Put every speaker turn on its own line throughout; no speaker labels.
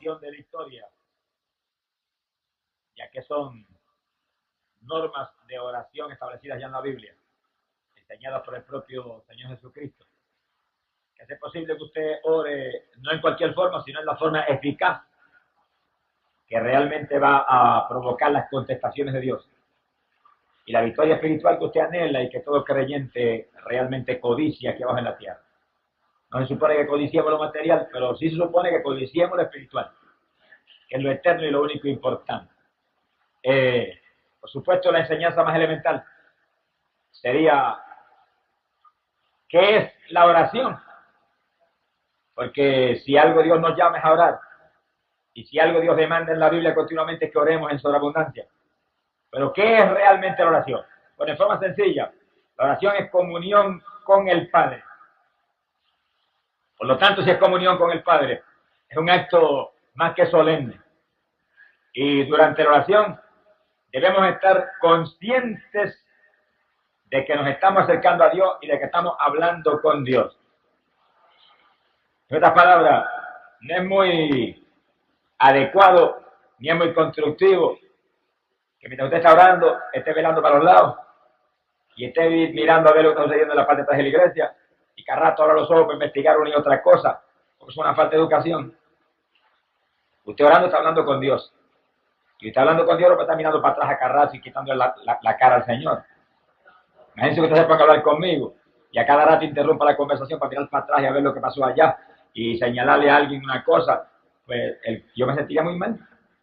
oración de victoria, ya que son normas de oración establecidas ya en la Biblia, enseñadas por el propio Señor Jesucristo. Que es posible que usted ore no en cualquier forma, sino en la forma eficaz que realmente va a provocar las contestaciones de Dios y la victoria espiritual que usted anhela y que todo creyente realmente codicia aquí abajo en la tierra. No se supone que codiciemos lo material, pero sí se supone que codiciemos lo espiritual, que es lo eterno y lo único importante. Por supuesto, la enseñanza más elemental sería ¿qué es la oración? Porque si algo Dios nos llama es a orar, y si algo Dios demanda en la Biblia continuamente es que oremos en sobreabundancia. Pero ¿qué es realmente la oración? Bueno, en forma sencilla, la oración es comunión con el Padre. Por lo tanto, si es comunión con el Padre, es un acto más que solemne. Y durante la oración debemos estar conscientes de que nos estamos acercando a Dios y de que estamos hablando con Dios. En otras palabras, no es muy adecuado ni es muy constructivo que mientras usted está orando, esté velando para los lados y esté mirando a ver lo que está sucediendo en la parte de atrás de la iglesia y cada rato abra los ojos para investigar una y otra cosa, porque es una falta de educación. Usted orando está hablando con Dios. Y está hablando con Dios, no está mirando para atrás a cada rato y quitando la cara al Señor. Imagínense que usted se ponga a hablar conmigo y a cada rato interrumpa la conversación para mirar para atrás y a ver lo que pasó allá y señalarle a alguien una cosa, pues yo me sentiría muy mal.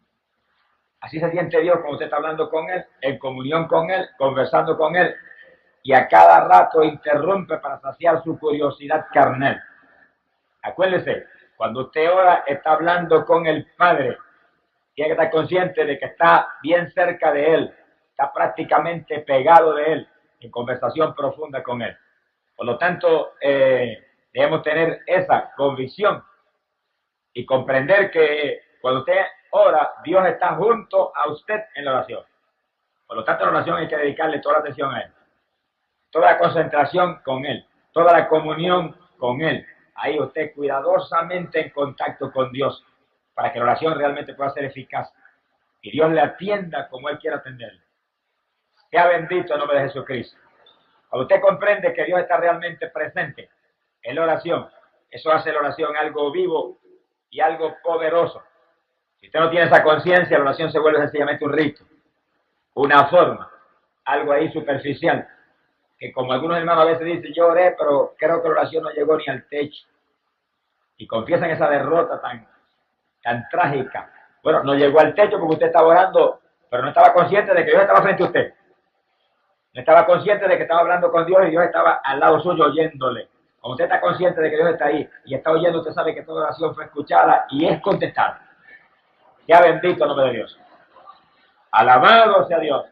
Así se siente Dios cuando usted está hablando con Él, en comunión con Él, conversando con Él, y a cada rato interrumpe para saciar su curiosidad carnal. Acuérdese, cuando usted ora, está hablando con el Padre. Tiene que estar consciente de que está bien cerca de Él, está prácticamente pegado de Él, en conversación profunda con Él. Por lo tanto, debemos tener esa convicción y comprender que cuando usted ora, Dios está junto a usted en la oración. Por lo tanto, en la oración hay que dedicarle toda la atención a Él, toda la concentración con Él, toda la comunión con Él. Ahí usted cuidadosamente en contacto con Dios, para que la oración realmente pueda ser eficaz y Dios le atienda como Él quiera atenderle. Sea bendito el nombre de Jesucristo. Cuando usted comprende que Dios está realmente presente en la oración, eso hace la oración algo vivo y algo poderoso. Si usted no tiene esa conciencia, la oración se vuelve sencillamente un rito, una forma, algo ahí superficial, que como algunos hermanos a veces dicen, yo oré, pero creo que la oración no llegó ni al techo. Y confiesan esa derrota tan trágica. Bueno, no llegó al techo porque usted estaba orando, pero no estaba consciente de que Dios estaba frente a usted. No estaba consciente de que estaba hablando con Dios y Dios estaba al lado suyo oyéndole. Cuando usted está consciente de que Dios está ahí y está oyendo, usted sabe que toda oración fue escuchada y es contestada. Sea bendito el nombre de Dios. Alabado sea Dios.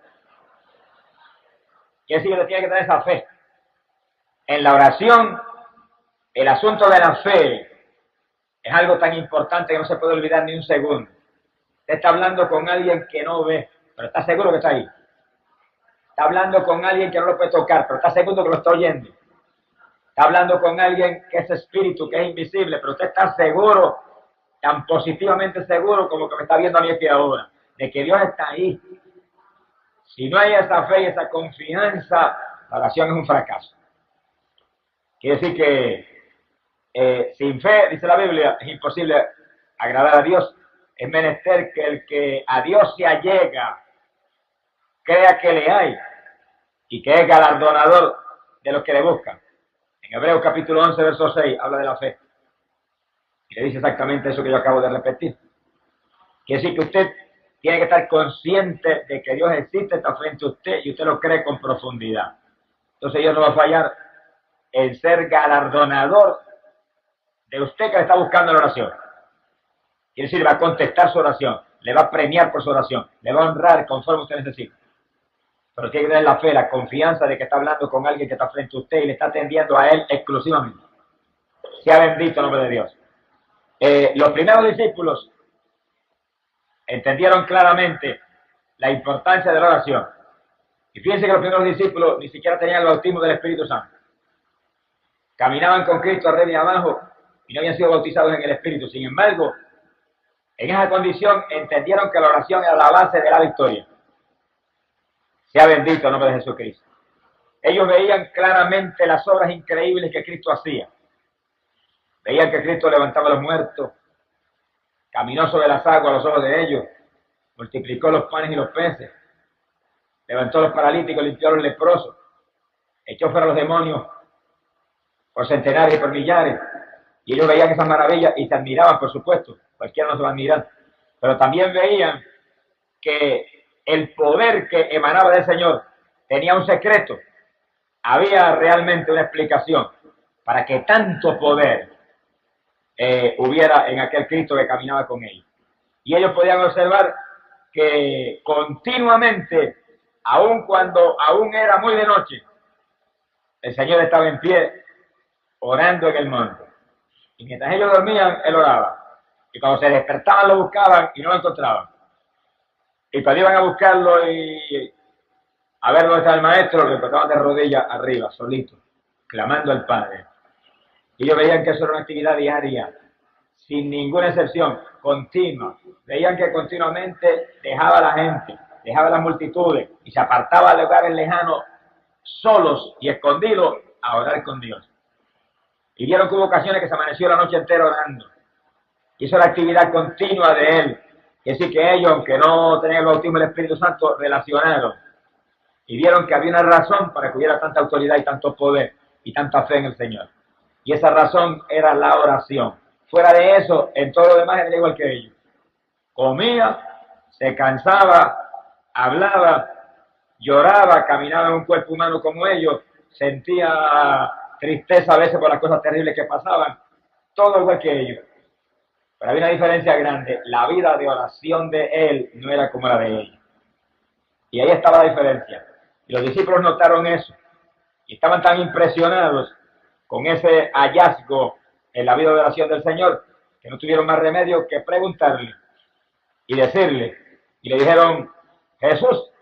Quiere decir que tiene que tener esa fe. En la oración, el asunto de la fe es algo tan importante que no se puede olvidar ni un segundo. Usted está hablando con alguien que no ve, pero está seguro que está ahí. Está hablando con alguien que no lo puede tocar, pero está seguro que lo está oyendo. Está hablando con alguien que es espíritu, que es invisible, pero usted está seguro, tan positivamente seguro como que me está viendo a mí aquí ahora, de que Dios está ahí. Si no hay esa fe y esa confianza, la oración es un fracaso. Quiere decir que sin fe, dice la Biblia, es imposible agradar a Dios. Es menester que el que a Dios se allega crea que le hay y que es galardonador de los que le buscan. En Hebreos capítulo 11, verso 6, habla de la fe. Y le dice exactamente eso que yo acabo de repetir. Quiere decir que usted tiene que estar consciente de que Dios existe, está frente a usted y usted lo cree con profundidad. Entonces Dios no va a fallar en ser galardonador de usted que le está buscando la oración. Quiere decir, va a contestar su oración, le va a premiar por su oración, le va a honrar conforme usted necesita. Pero tiene que tener la fe, la confianza de que está hablando con alguien que está frente a usted y le está atendiendo a él exclusivamente. Sea bendito el nombre de Dios. Los primeros discípulos entendieron claramente la importancia de la oración. Y fíjense que los primeros discípulos ni siquiera tenían el bautismo del Espíritu Santo. Caminaban con Cristo arriba y abajo y no habían sido bautizados en el Espíritu. Sin embargo, En esa condición entendieron que la oración era la base de la victoria. Sea bendito el nombre de Jesucristo. Ellos veían claramente las obras increíbles que Cristo hacía. Veían que Cristo levantaba a los muertos, caminó sobre las aguas a los ojos de ellos, multiplicó los panes y los peces, levantó a los paralíticos, limpió a los leprosos, echó fuera a los demonios por centenares y por millares. Y ellos veían esas maravillas y se admiraban, por supuesto. Cualquiera no se va a admirar. Pero también veían que el poder que emanaba del Señor tenía un secreto. Había realmente una explicación para que tanto poder hubiera en aquel Cristo que caminaba con ellos. Y ellos podían observar que continuamente, aun cuando aún era muy de noche, el Señor estaba en pie orando en el monte. Y mientras ellos dormían, Él oraba. Y cuando se despertaban lo buscaban y no lo encontraban. Y cuando iban a buscarlo y a ver dónde estaba el maestro, lo encontraban de rodillas arriba, solito, clamando al Padre. Y ellos veían que eso era una actividad diaria, sin ninguna excepción, continua. Veían que continuamente dejaba a la gente, dejaba a las multitudes y se apartaba de lugares lejanos, solos y escondidos, a orar con Dios. Y vieron que hubo ocasiones que se amaneció la noche entera orando. Hizo la actividad continua de Él. Es decir, que ellos, aunque no tenían el bautismo del Espíritu Santo, relacionaron. Y vieron que había una razón para que hubiera tanta autoridad y tanto poder y tanta fe en el Señor. Y esa razón era la oración. Fuera de eso, en todo lo demás era igual que ellos. Comía, se cansaba, hablaba, lloraba, caminaba en un cuerpo humano como ellos, sentía tristeza a veces por las cosas terribles que pasaban, todo igual que ellos. Pero había una diferencia grande, la vida de oración de él no era como la de ellos. Y ahí estaba la diferencia. Y los discípulos notaron eso. Y estaban tan impresionados con ese hallazgo en la vida de oración del Señor, que no tuvieron más remedio que preguntarle y decirle. Y le dijeron, Jesús,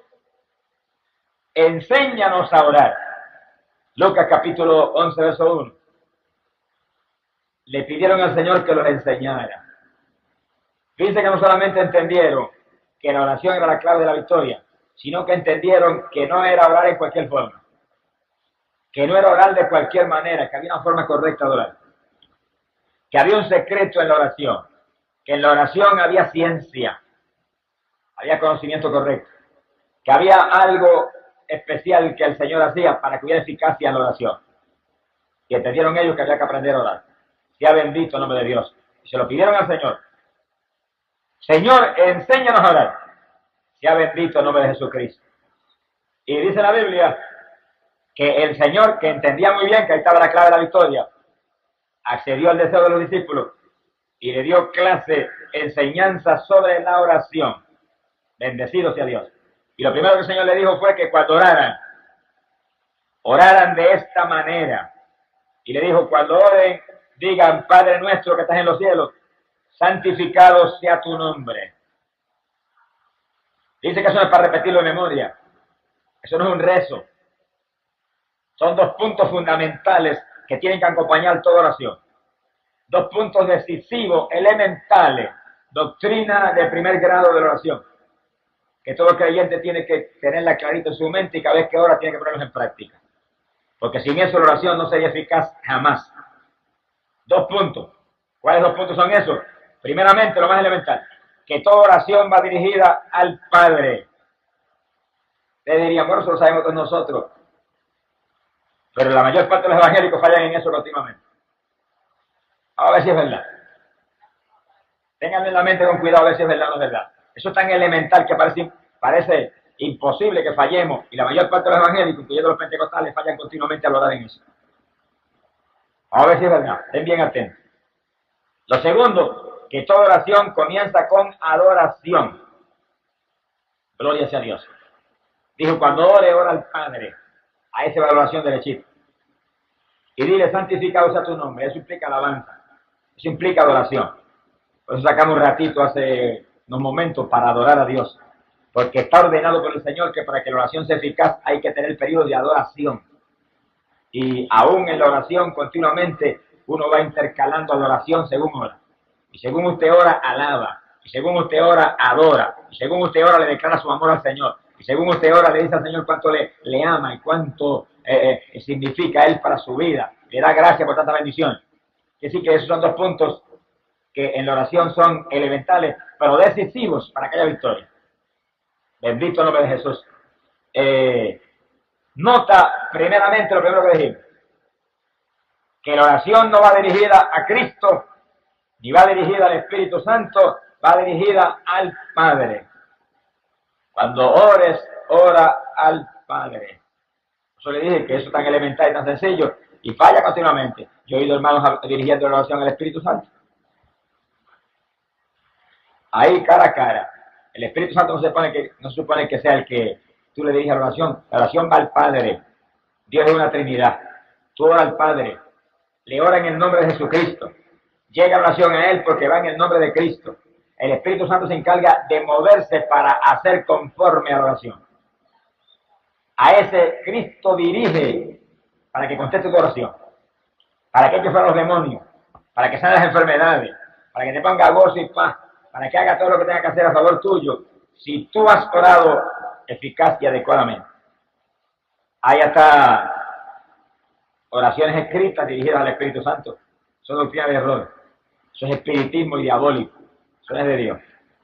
enséñanos a orar. Lucas capítulo 11, verso 1. Le pidieron al Señor que los enseñara. Fíjense que no solamente entendieron que la oración era la clave de la victoria, sino que entendieron que no era orar en cualquier forma, que no era orar de cualquier manera, que había una forma correcta de orar, que había un secreto en la oración, que en la oración había ciencia, había conocimiento correcto, que había algo especial que el Señor hacía para que hubiera eficacia en la oración. Y entendieron ellos que había que aprender a orar. Sea bendito el nombre de Dios. Y se lo pidieron al Señor. Señor, enséñanos a orar. Sea bendito el nombre de Jesucristo. Y dice la Biblia que el Señor, que entendía muy bien que ahí estaba la clave de la victoria, accedió al deseo de los discípulos y le dio clase, enseñanza sobre la oración. Bendecido sea Dios. Y lo primero que el Señor le dijo fue que cuando oraran de esta manera. Y le dijo, cuando oren, digan, Padre nuestro que estás en los cielos, santificado sea tu nombre. Dice que eso no es para repetirlo de memoria. Eso no es un rezo. Son dos puntos fundamentales que tienen que acompañar toda oración. Dos puntos decisivos, elementales, doctrina de primer grado de la oración, que todo creyente tiene que tenerla clarita en su mente y cada vez que ora tiene que ponerlos en práctica. Porque sin eso la oración no sería eficaz jamás. Dos puntos. ¿Cuáles dos puntos son esos? Primeramente, lo más elemental, que toda oración va dirigida al Padre. Ustedes dirían, bueno, eso lo sabemos todos nosotros. Pero la mayor parte de los evangélicos fallan en eso continuamente. Vamos a ver si es verdad. Ténganlo en la mente con cuidado a ver si es verdad o no es verdad. Eso es tan elemental que parece imposible que fallemos. Y la mayor parte de los evangélicos, incluyendo los pentecostales, fallan continuamente al orar en eso. Vamos a ver si es verdad. Estén bien atentos. Lo segundo, que toda oración comienza con adoración. Gloria sea a Dios. Dijo, cuando ore, ora al Padre. A esa va la oración derechita. Y dile, santificado sea tu nombre. Eso implica alabanza. Eso implica adoración. Por eso sacamos un ratito hace unos momentos para adorar a Dios. Porque está ordenado por el Señor que para que la oración sea eficaz hay que tener el periodo de adoración. Y aún en la oración continuamente uno va intercalando adoración según ora. Y según usted ora, alaba. Y Y según usted ora, adora. Y según usted ora, le declara su amor al Señor. Y según usted ora, le dice al Señor cuánto le ama y cuánto significa Él para su vida. Le da gracias por tanta bendición. Quiere decir que esos son dos puntos que en la oración son elementales, pero decisivos para que haya victoria. Bendito el nombre de Jesús. Nota primeramente lo primero que dijimos, que la oración no va dirigida a Cristo, ni va dirigida al Espíritu Santo, va dirigida al Padre. Cuando ores, ora al Padre. Eso le dije que eso es tan elemental y tan sencillo, y falla continuamente. Yo he oído hermanos dirigiendo la oración al Espíritu Santo. Ahí cara a cara. El Espíritu Santo no se supone que sea el que tú le diriges a la oración. La oración va al Padre. Dios es una Trinidad. Tú oras al Padre. Le ora en el nombre de Jesucristo. Llega la oración a Él porque va en el nombre de Cristo. El Espíritu Santo se encarga de moverse para hacer conforme a la oración. A ese Cristo dirige para que conteste tu oración. Para que eche fuera los demonios. Para que sane las enfermedades. Para que te ponga gozo y paz. Para que haga todo lo que tenga que hacer a favor tuyo. Si tú has orado eficaz y adecuadamente. Hay hasta oraciones escritas dirigidas al Espíritu Santo. Son doctrina de error. Eso es espiritismo y diabólico. Eso no es de Dios.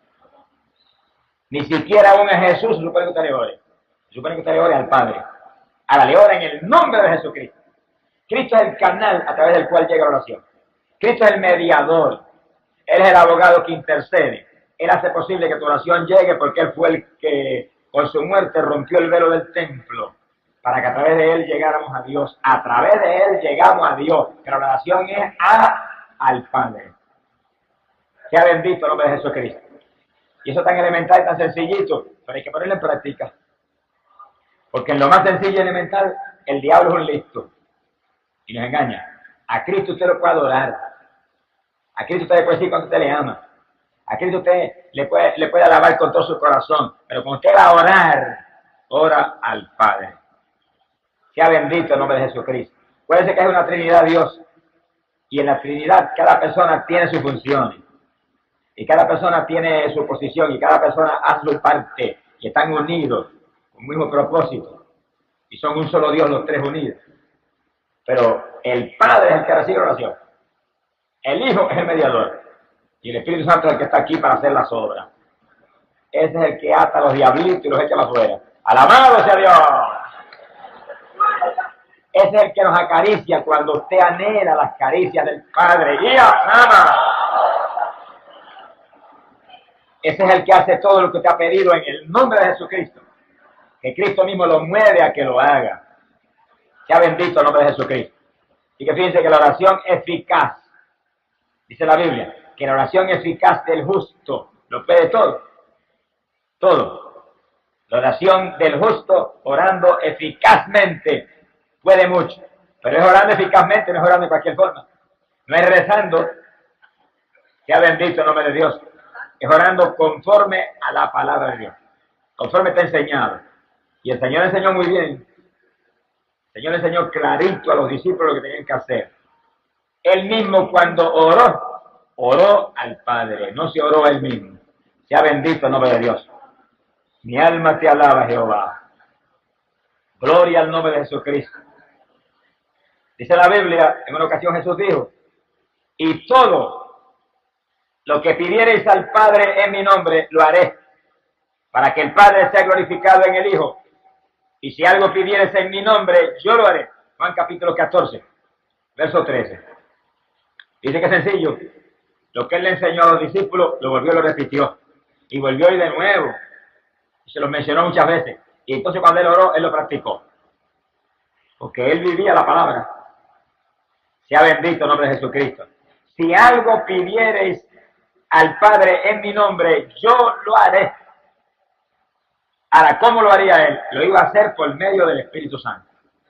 Ni siquiera aún a Jesús se supone que usted le ore. Se supone que usted le ore al Padre. Ahora le ora en el nombre de Jesucristo. Cristo es el canal a través del cual llega la oración. Cristo es el mediador. Él es el abogado que intercede. Él hace posible que tu oración llegue porque Él fue el que con su muerte rompió el velo del templo para que a través de Él llegáramos a Dios. A través de Él llegamos a Dios. Pero la oración es al Padre. Sea bendito el nombre de Jesucristo. Y eso es tan elemental y tan sencillito, pero hay que ponerlo en práctica. Porque en lo más sencillo y elemental, el diablo es un listo. Y nos engaña. A Cristo usted lo puede adorar. A Cristo usted le puede decir cuánto usted le ama. A Cristo usted le puede alabar con todo su corazón. Pero cuando usted va a orar, ora al Padre. Sea bendito el nombre de Jesucristo. Puede ser que es una Trinidad Dios. Y en la Trinidad cada persona tiene sus funciones. Y cada persona tiene su posición. Y cada persona hace su parte. Y están unidos con un mismo propósito. Y son un solo Dios los tres unidos. Pero el Padre es el que recibe la oración. El Hijo es el mediador. Y el Espíritu Santo es el que está aquí para hacer las obras. Ese es el que ata a los diablitos y los echa para afuera. ¡Alabado sea Dios! Ese es el que nos acaricia cuando usted anhela las caricias del Padre. ¡Guía! ¡Ama! Ese es el que hace todo lo que te ha pedido en el nombre de Jesucristo. Que Cristo mismo lo mueve a que lo haga. Sea bendito el nombre de Jesucristo. Y que fíjense que la oración eficaz, dice la Biblia, que la oración eficaz del justo lo puede todo. Todo. La oración del justo orando eficazmente puede mucho. Pero es orando eficazmente, no es orando de cualquier forma. No es rezando, sea bendito el nombre de Dios. Es orando conforme a la palabra de Dios. Conforme está enseñado. Y el Señor enseñó muy bien. El Señor enseñó clarito a los discípulos lo que tenían que hacer. Él mismo cuando oró al Padre, no se oró a Él mismo. Sea bendito el nombre de Dios. Mi alma te alaba, Jehová. Gloria al nombre de Jesucristo. Dice la Biblia, en una ocasión Jesús dijo, y todo lo que pidiereis al Padre en mi nombre, lo haré, para que el Padre sea glorificado en el Hijo. Y si algo pidieres en mi nombre, yo lo haré. Juan capítulo 14, verso 13. Dice que es sencillo. Lo que Él le enseñó a los discípulos, lo volvió y lo repitió. Y volvió y de nuevo. Y se lo mencionó muchas veces. Y entonces cuando Él oró, Él lo practicó. Porque Él vivía la palabra. Sea bendito el nombre de Jesucristo. Si algo pidiereis al Padre en mi nombre, yo lo haré. Ahora, ¿cómo lo haría Él? Lo iba a hacer por medio del Espíritu Santo.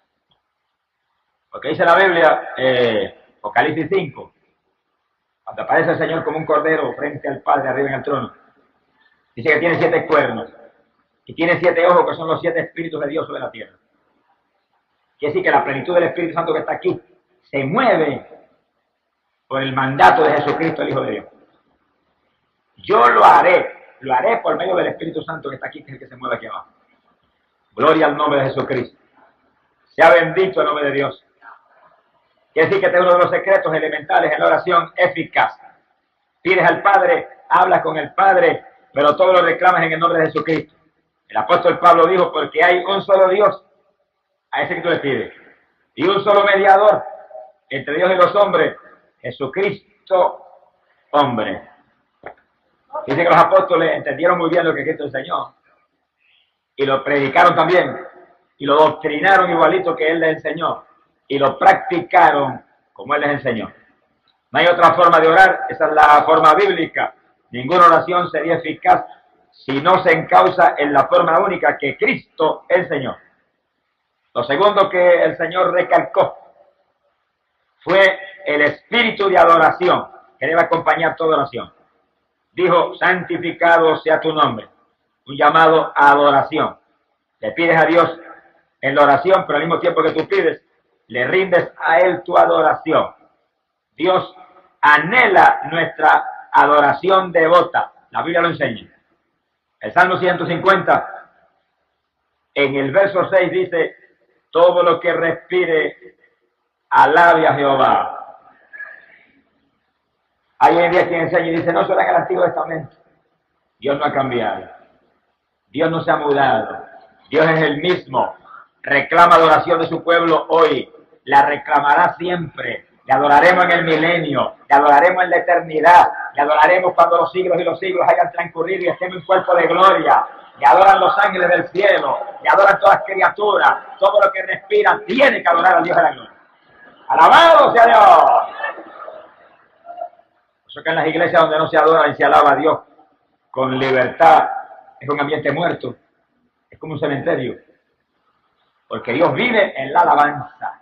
Porque dice la Biblia, Apocalipsis 5, cuando aparece el Señor como un cordero frente al Padre arriba en el trono, dice que tiene 7 cuernos y tiene 7 ojos, que son los 7 espíritus de Dios sobre la tierra. Quiere decir que la plenitud del Espíritu Santo que está aquí se mueve por el mandato de Jesucristo, el Hijo de Dios. Yo lo haré por medio del Espíritu Santo que está aquí, que es el que se mueve aquí abajo. Gloria al nombre de Jesucristo. Sea bendito el nombre de Dios. Quiere decir que este es uno de los secretos elementales en la oración eficaz. Pides al Padre, hablas con el Padre, pero todo lo reclamas en el nombre de Jesucristo. El apóstol Pablo dijo, porque hay un solo Dios, a ese que tú le pides, y un solo mediador entre Dios y los hombres, Jesucristo, hombre. Dice que los apóstoles entendieron muy bien lo que Cristo enseñó, y lo predicaron también, y lo doctrinaron igualito que Él les enseñó, y lo practicaron como Él les enseñó. No hay otra forma de orar, esa es la forma bíblica. Ninguna oración sería eficaz si no se encausa en la forma única que Cristo enseñó. Lo segundo que el Señor recalcó fue el espíritu de adoración, que debe acompañar toda oración. Dijo, santificado sea tu nombre, un llamado a adoración. Le pides a Dios en la oración, pero al mismo tiempo que tú pides, le rindes a Él tu adoración. Dios anhela nuestra adoración devota. La Biblia lo enseña. El Salmo 150, en el verso 6 dice, todo lo que respire, alabe a Jehová. Hay hoy en día quien enseña y dice, no, eso era en el Antiguo Testamento. Dios no ha cambiado. Dios no se ha mudado. Dios es el mismo. Reclama adoración de su pueblo hoy. La reclamará siempre. Le adoraremos en el milenio. Le adoraremos en la eternidad. Le adoraremos cuando los siglos y los siglos hayan transcurrido y estemos en cuerpo de gloria. Le adoran los ángeles del cielo. Le adoran todas las criaturas. Todo lo que respira tiene que adorar al Dios de la gloria. ¡Alabado sea Dios! Por eso que en las iglesias donde no se adora y se alaba a Dios con libertad, es un ambiente muerto. Es como un cementerio. Porque Dios vive en la alabanza.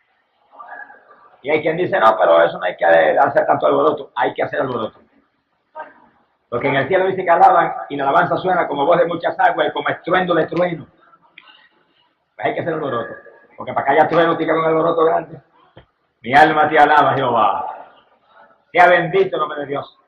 Y hay quien dice, no, pero eso no hay que hacer tanto alboroto. Hay que hacer alboroto. Porque en el cielo dice que alaban y la alabanza suena como voz de muchas aguas y como estruendo de trueno. Pues hay que hacer alboroto. Porque para que haya trueno tiene que haber un alboroto grande. Mi alma te alaba, Jehová. Sea bendito el nombre de Dios.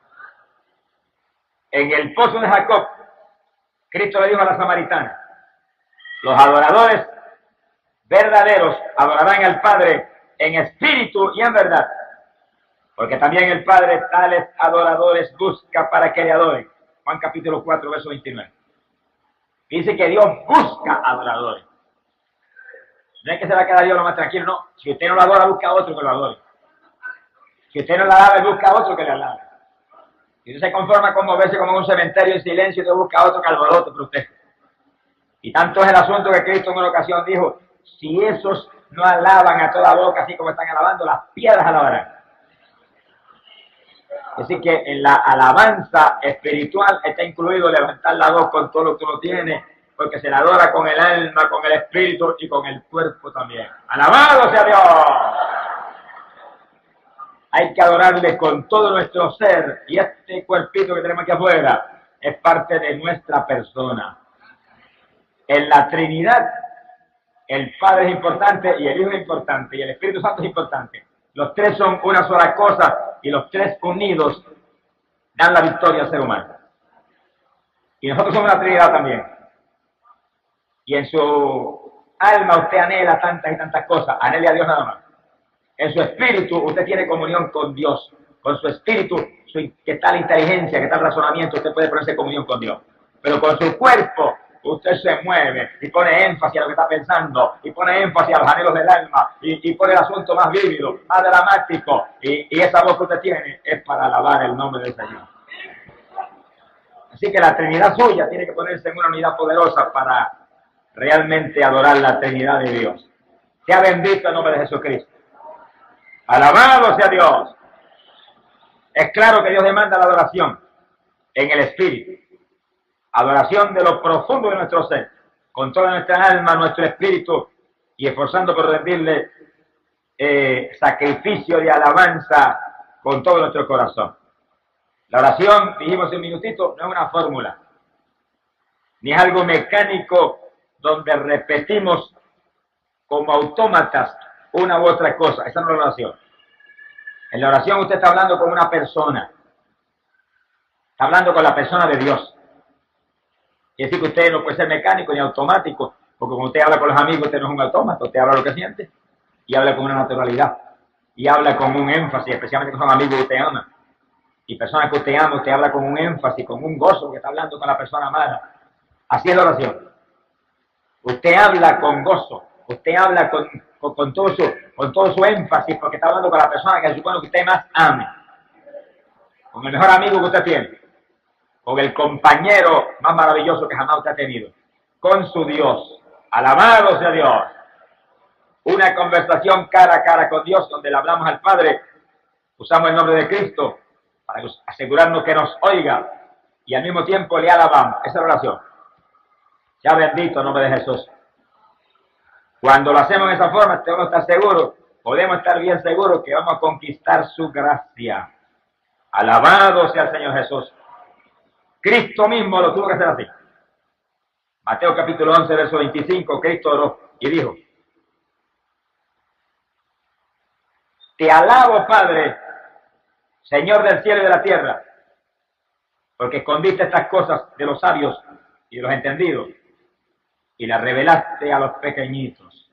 En el pozo de Jacob, Cristo le dijo a la samaritana, los adoradores verdaderos adorarán al Padre en espíritu y en verdad, porque también el Padre tales adoradores busca para que le adoren. Juan capítulo 4, verso 29. Dice que Dios busca adoradores. No es que se va a quedar Dios lo más tranquilo, no. Si usted no lo adora, busca a otro que lo adore. Si usted no la alaba, busca a otro que le alabe. Si usted se conforma con moverse como en un cementerio en silencio, usted busca a otro que alborote por usted. Y tanto es el asunto que Cristo en una ocasión dijo, si esos no alaban a toda boca, así como están alabando, las piedras alabarán. Así que en la alabanza espiritual está incluido levantar la voz con todo lo que uno tiene, porque se la adora con el alma, con el espíritu y con el cuerpo también. ¡Alabado sea Dios! Hay que adorarle con todo nuestro ser, y este cuerpito que tenemos aquí afuera es parte de nuestra persona. En la Trinidad, el Padre es importante, y el Hijo es importante, y el Espíritu Santo es importante. Los tres son una sola cosa, y los tres unidos dan la victoria al ser humano. Y nosotros somos una Trinidad también. Y en su alma usted anhela tantas y tantas cosas, anhele a Dios nada más. En su espíritu usted tiene comunión con Dios. Con su espíritu, que está la inteligencia, que está el razonamiento, usted puede ponerse en comunión con Dios. Pero con su cuerpo, usted se mueve y pone énfasis a lo que está pensando, y pone énfasis a los anhelos del alma, y pone el asunto más vívido, más dramático, y esa voz que usted tiene es para alabar el nombre del Señor. Así que la Trinidad suya tiene que ponerse en una unidad poderosa para realmente adorar la Trinidad de Dios. Sea bendito el nombre de Jesucristo. Alabado sea Dios. Es claro que Dios demanda la adoración en el espíritu. Adoración de lo profundo de nuestro ser, con toda nuestra alma, nuestro espíritu, y esforzando por rendirle sacrificio de alabanza con todo nuestro corazón. La oración, dijimos un minutito, no es una fórmula, ni es algo mecánico donde repetimos como autómatas una u otra cosa. Esa no es la oración. En la oración usted está hablando con una persona. Está hablando con la persona de Dios. Quiere decir que usted no puede ser mecánico ni automático, porque cuando usted habla con los amigos, usted no es un autómata, usted habla lo que siente y habla con una naturalidad y habla con un énfasis, especialmente que son amigos que usted ama. Y personas que usted ama, usted habla con un énfasis, con un gozo que está hablando con la persona amada. Así es la oración. Usted habla con gozo, usted habla con todo su énfasis, porque está hablando con la persona que supone que usted más ame. Con el mejor amigo que usted tiene, con el compañero más maravilloso que jamás usted ha tenido, con su Dios. Alabado sea Dios. Una conversación cara a cara con Dios, donde le hablamos al Padre, usamos el nombre de Cristo para asegurarnos que nos oiga y al mismo tiempo le alabamos. Esa es la oración. Sea bendito el nombre de Jesús. Cuando lo hacemos de esa forma, tenemos que estar seguros, podemos estar bien seguros que vamos a conquistar su gracia. Alabado sea el Señor Jesús. Cristo mismo lo tuvo que hacer así. Mateo capítulo 11, verso 25, Cristo oró y dijo: Te alabo, Padre, Señor del cielo y de la tierra, porque escondiste estas cosas de los sabios y de los entendidos y las revelaste a los pequeñitos.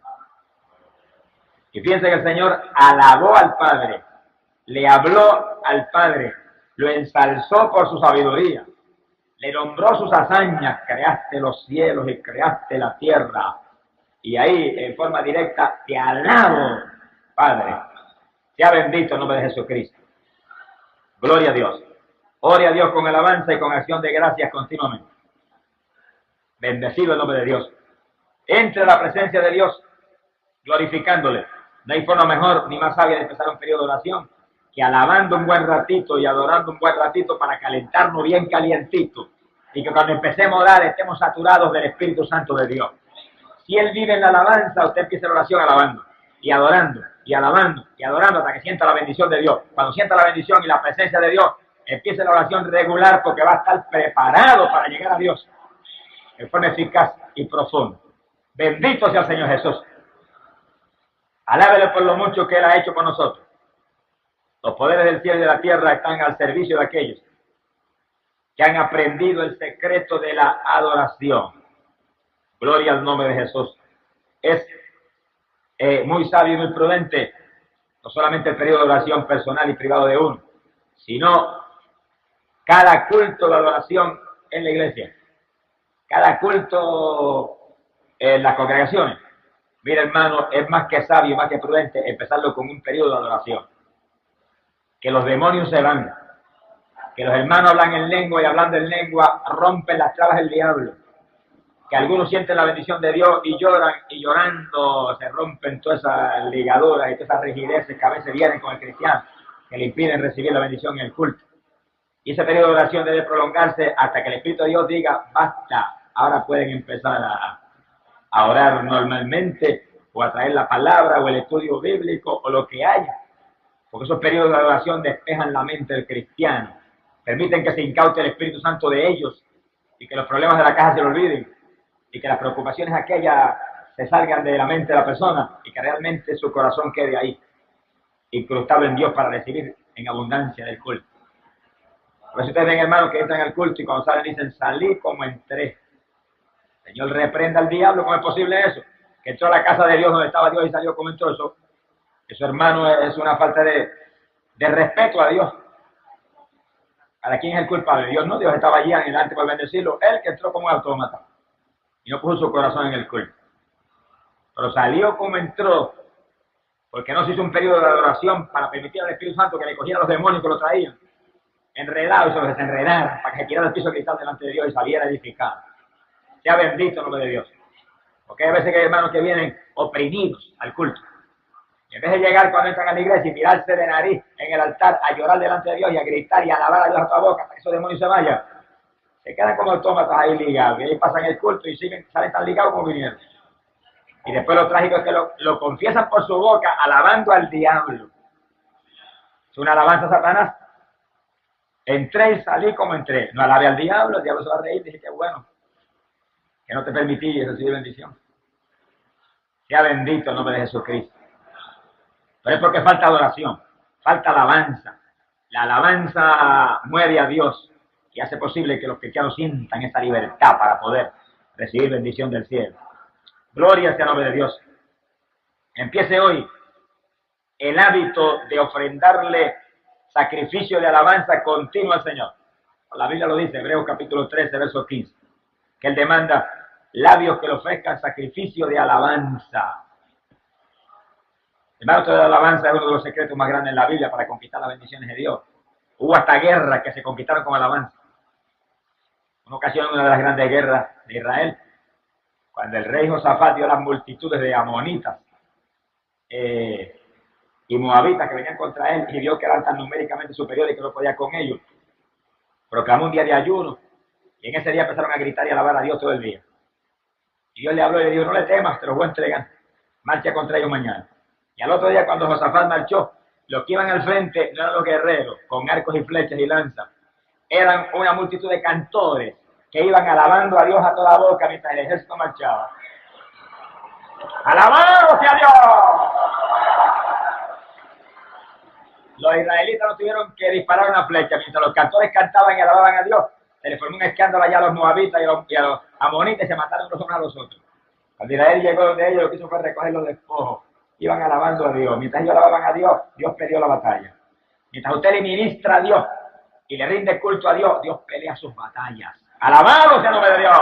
Y fíjense que el Señor alabó al Padre, le habló al Padre, lo ensalzó por su sabiduría, le nombró sus hazañas: creaste los cielos y creaste la tierra. Y ahí, en forma directa, te alabo, Padre. Sea bendito el nombre de Jesucristo. Gloria a Dios. Ore a Dios con alabanza y con acción de gracias continuamente. Bendecido el nombre de Dios. Entre a la presencia de Dios glorificándole. No hay forma mejor ni más sabia de empezar un periodo de oración que alabando un buen ratito y adorando un buen ratito para calentarnos bien calientito. Y que cuando empecemos a orar estemos saturados del Espíritu Santo de Dios. Si Él vive en la alabanza, usted empieza la oración alabando y adorando y alabando y adorando hasta que sienta la bendición de Dios. Cuando sienta la bendición y la presencia de Dios, empiece la oración regular, porque va a estar preparado para llegar a Dios en forma eficaz y profunda. Bendito sea el Señor Jesús. Alábele por lo mucho que Él ha hecho con nosotros. Los poderes del cielo y de la tierra están al servicio de aquellos que han aprendido el secreto de la adoración. Gloria al nombre de Jesús. Es muy sabio y muy prudente, no solamente el periodo de oración personal y privado de uno, sino cada culto de adoración en la iglesia, cada culto en las congregaciones. Mira, hermano, es más que sabio, más que prudente empezarlo con un periodo de adoración. Que los demonios se van, que los hermanos hablan en lengua y hablando en lengua rompen las trabas del diablo. Que algunos sienten la bendición de Dios y lloran, y llorando se rompen todas esas ligaduras y todas esas rigideces que a veces vienen con el cristiano, que le impiden recibir la bendición en el culto. Y ese periodo de oración debe prolongarse hasta que el Espíritu de Dios diga: basta, ahora pueden empezar a orar normalmente, o a traer la palabra, o el estudio bíblico, o lo que haya. Porque esos periodos de oración despejan la mente del cristiano, permiten que se incaute el Espíritu Santo de ellos, y que los problemas de la casa se lo olviden, y que las preocupaciones aquellas se salgan de la mente de la persona, y que realmente su corazón quede ahí, incrustado en Dios para recibir en abundancia del culto. A veces ustedes ven hermanos que entran al culto y cuando salen dicen: salí como entré. Señor, reprenda al diablo. ¿Cómo es posible eso? Que entró a la casa de Dios donde estaba Dios y salió como entró. Eso hermano, es una falta de respeto a Dios. ¿Para quién es el culpable? Dios no. Dios estaba allí adelante para bendecirlo. Él que entró como un autómata y no puso su corazón en el culto. Pero salió como entró, porque no se hizo un periodo de adoración para permitir al Espíritu Santo que le cogiera a los demonios que lo traían enredado y se los desenredara, para que tirara el piso de cristal delante de Dios y saliera edificado. Sea bendito el nombre de Dios. Porque hay veces que hay hermanos que vienen oprimidos al culto. Y en vez de llegar cuando entran a la iglesia y tirarse de nariz en el altar a llorar delante de Dios y a gritar y a alabar a Dios a toda boca para que esos demonios se vayan, se quedan como autómatas ahí ligados. Y ahí pasan el culto y salen tan ligados como vinieron. Y después lo trágico es que lo confiesan por su boca alabando al diablo. Es una alabanza a Satanás. Entré y salí como entré. No alabe al diablo, el diablo se va a reír. Dije: qué bueno, que no te permití recibir bendición. Sea bendito el nombre de Jesucristo. Pero es porque falta adoración, falta alabanza. La alabanza mueve a Dios. y hace posible que los cristianos sientan esa libertad para poder recibir bendición del cielo. Gloria sea el nombre de Dios. Empiece hoy el hábito de ofrendarle sacrificio de alabanza continuo al Señor. La Biblia lo dice, Hebreos capítulo 13, verso 15, que Él demanda labios que le ofrezcan sacrificio de alabanza. El hábito de la alabanza es uno de los secretos más grandes en la Biblia para conquistar las bendiciones de Dios. Hubo hasta guerras que se conquistaron con alabanza. Una ocasión, una de las grandes guerras de Israel, cuando el rey Josafat dio a las multitudes de amonitas y moabitas que venían contra él y vio que eran tan numéricamente superiores que no podía con ellos, proclamó un día de ayuno y en ese día empezaron a gritar y alabar a Dios todo el día. Y Dios le habló y le dijo, no le temas, te los voy a entregar, marcha contra ellos mañana. Y al otro día cuando Josafat marchó, los que iban al frente no eran los guerreros con arcos y flechas y lanzas, eran una multitud de cantores que iban alabando a Dios a toda boca mientras el ejército marchaba. ¡Alabado sea Dios! Los israelitas no tuvieron que disparar una flecha. Mientras los cantores cantaban y alababan a Dios, se les formó un escándalo allá a los moabitas y a los amonitas y se mataron los unos a los otros. Cuando Israel llegó donde ellos, lo que hizo fue recoger los despojos. Iban alabando a Dios. Mientras ellos alababan a Dios, Dios perdió la batalla. Mientras usted le ministra a Dios y le rinde culto a Dios, Dios pelea sus batallas. ¡Alabado sea el nombre de Dios!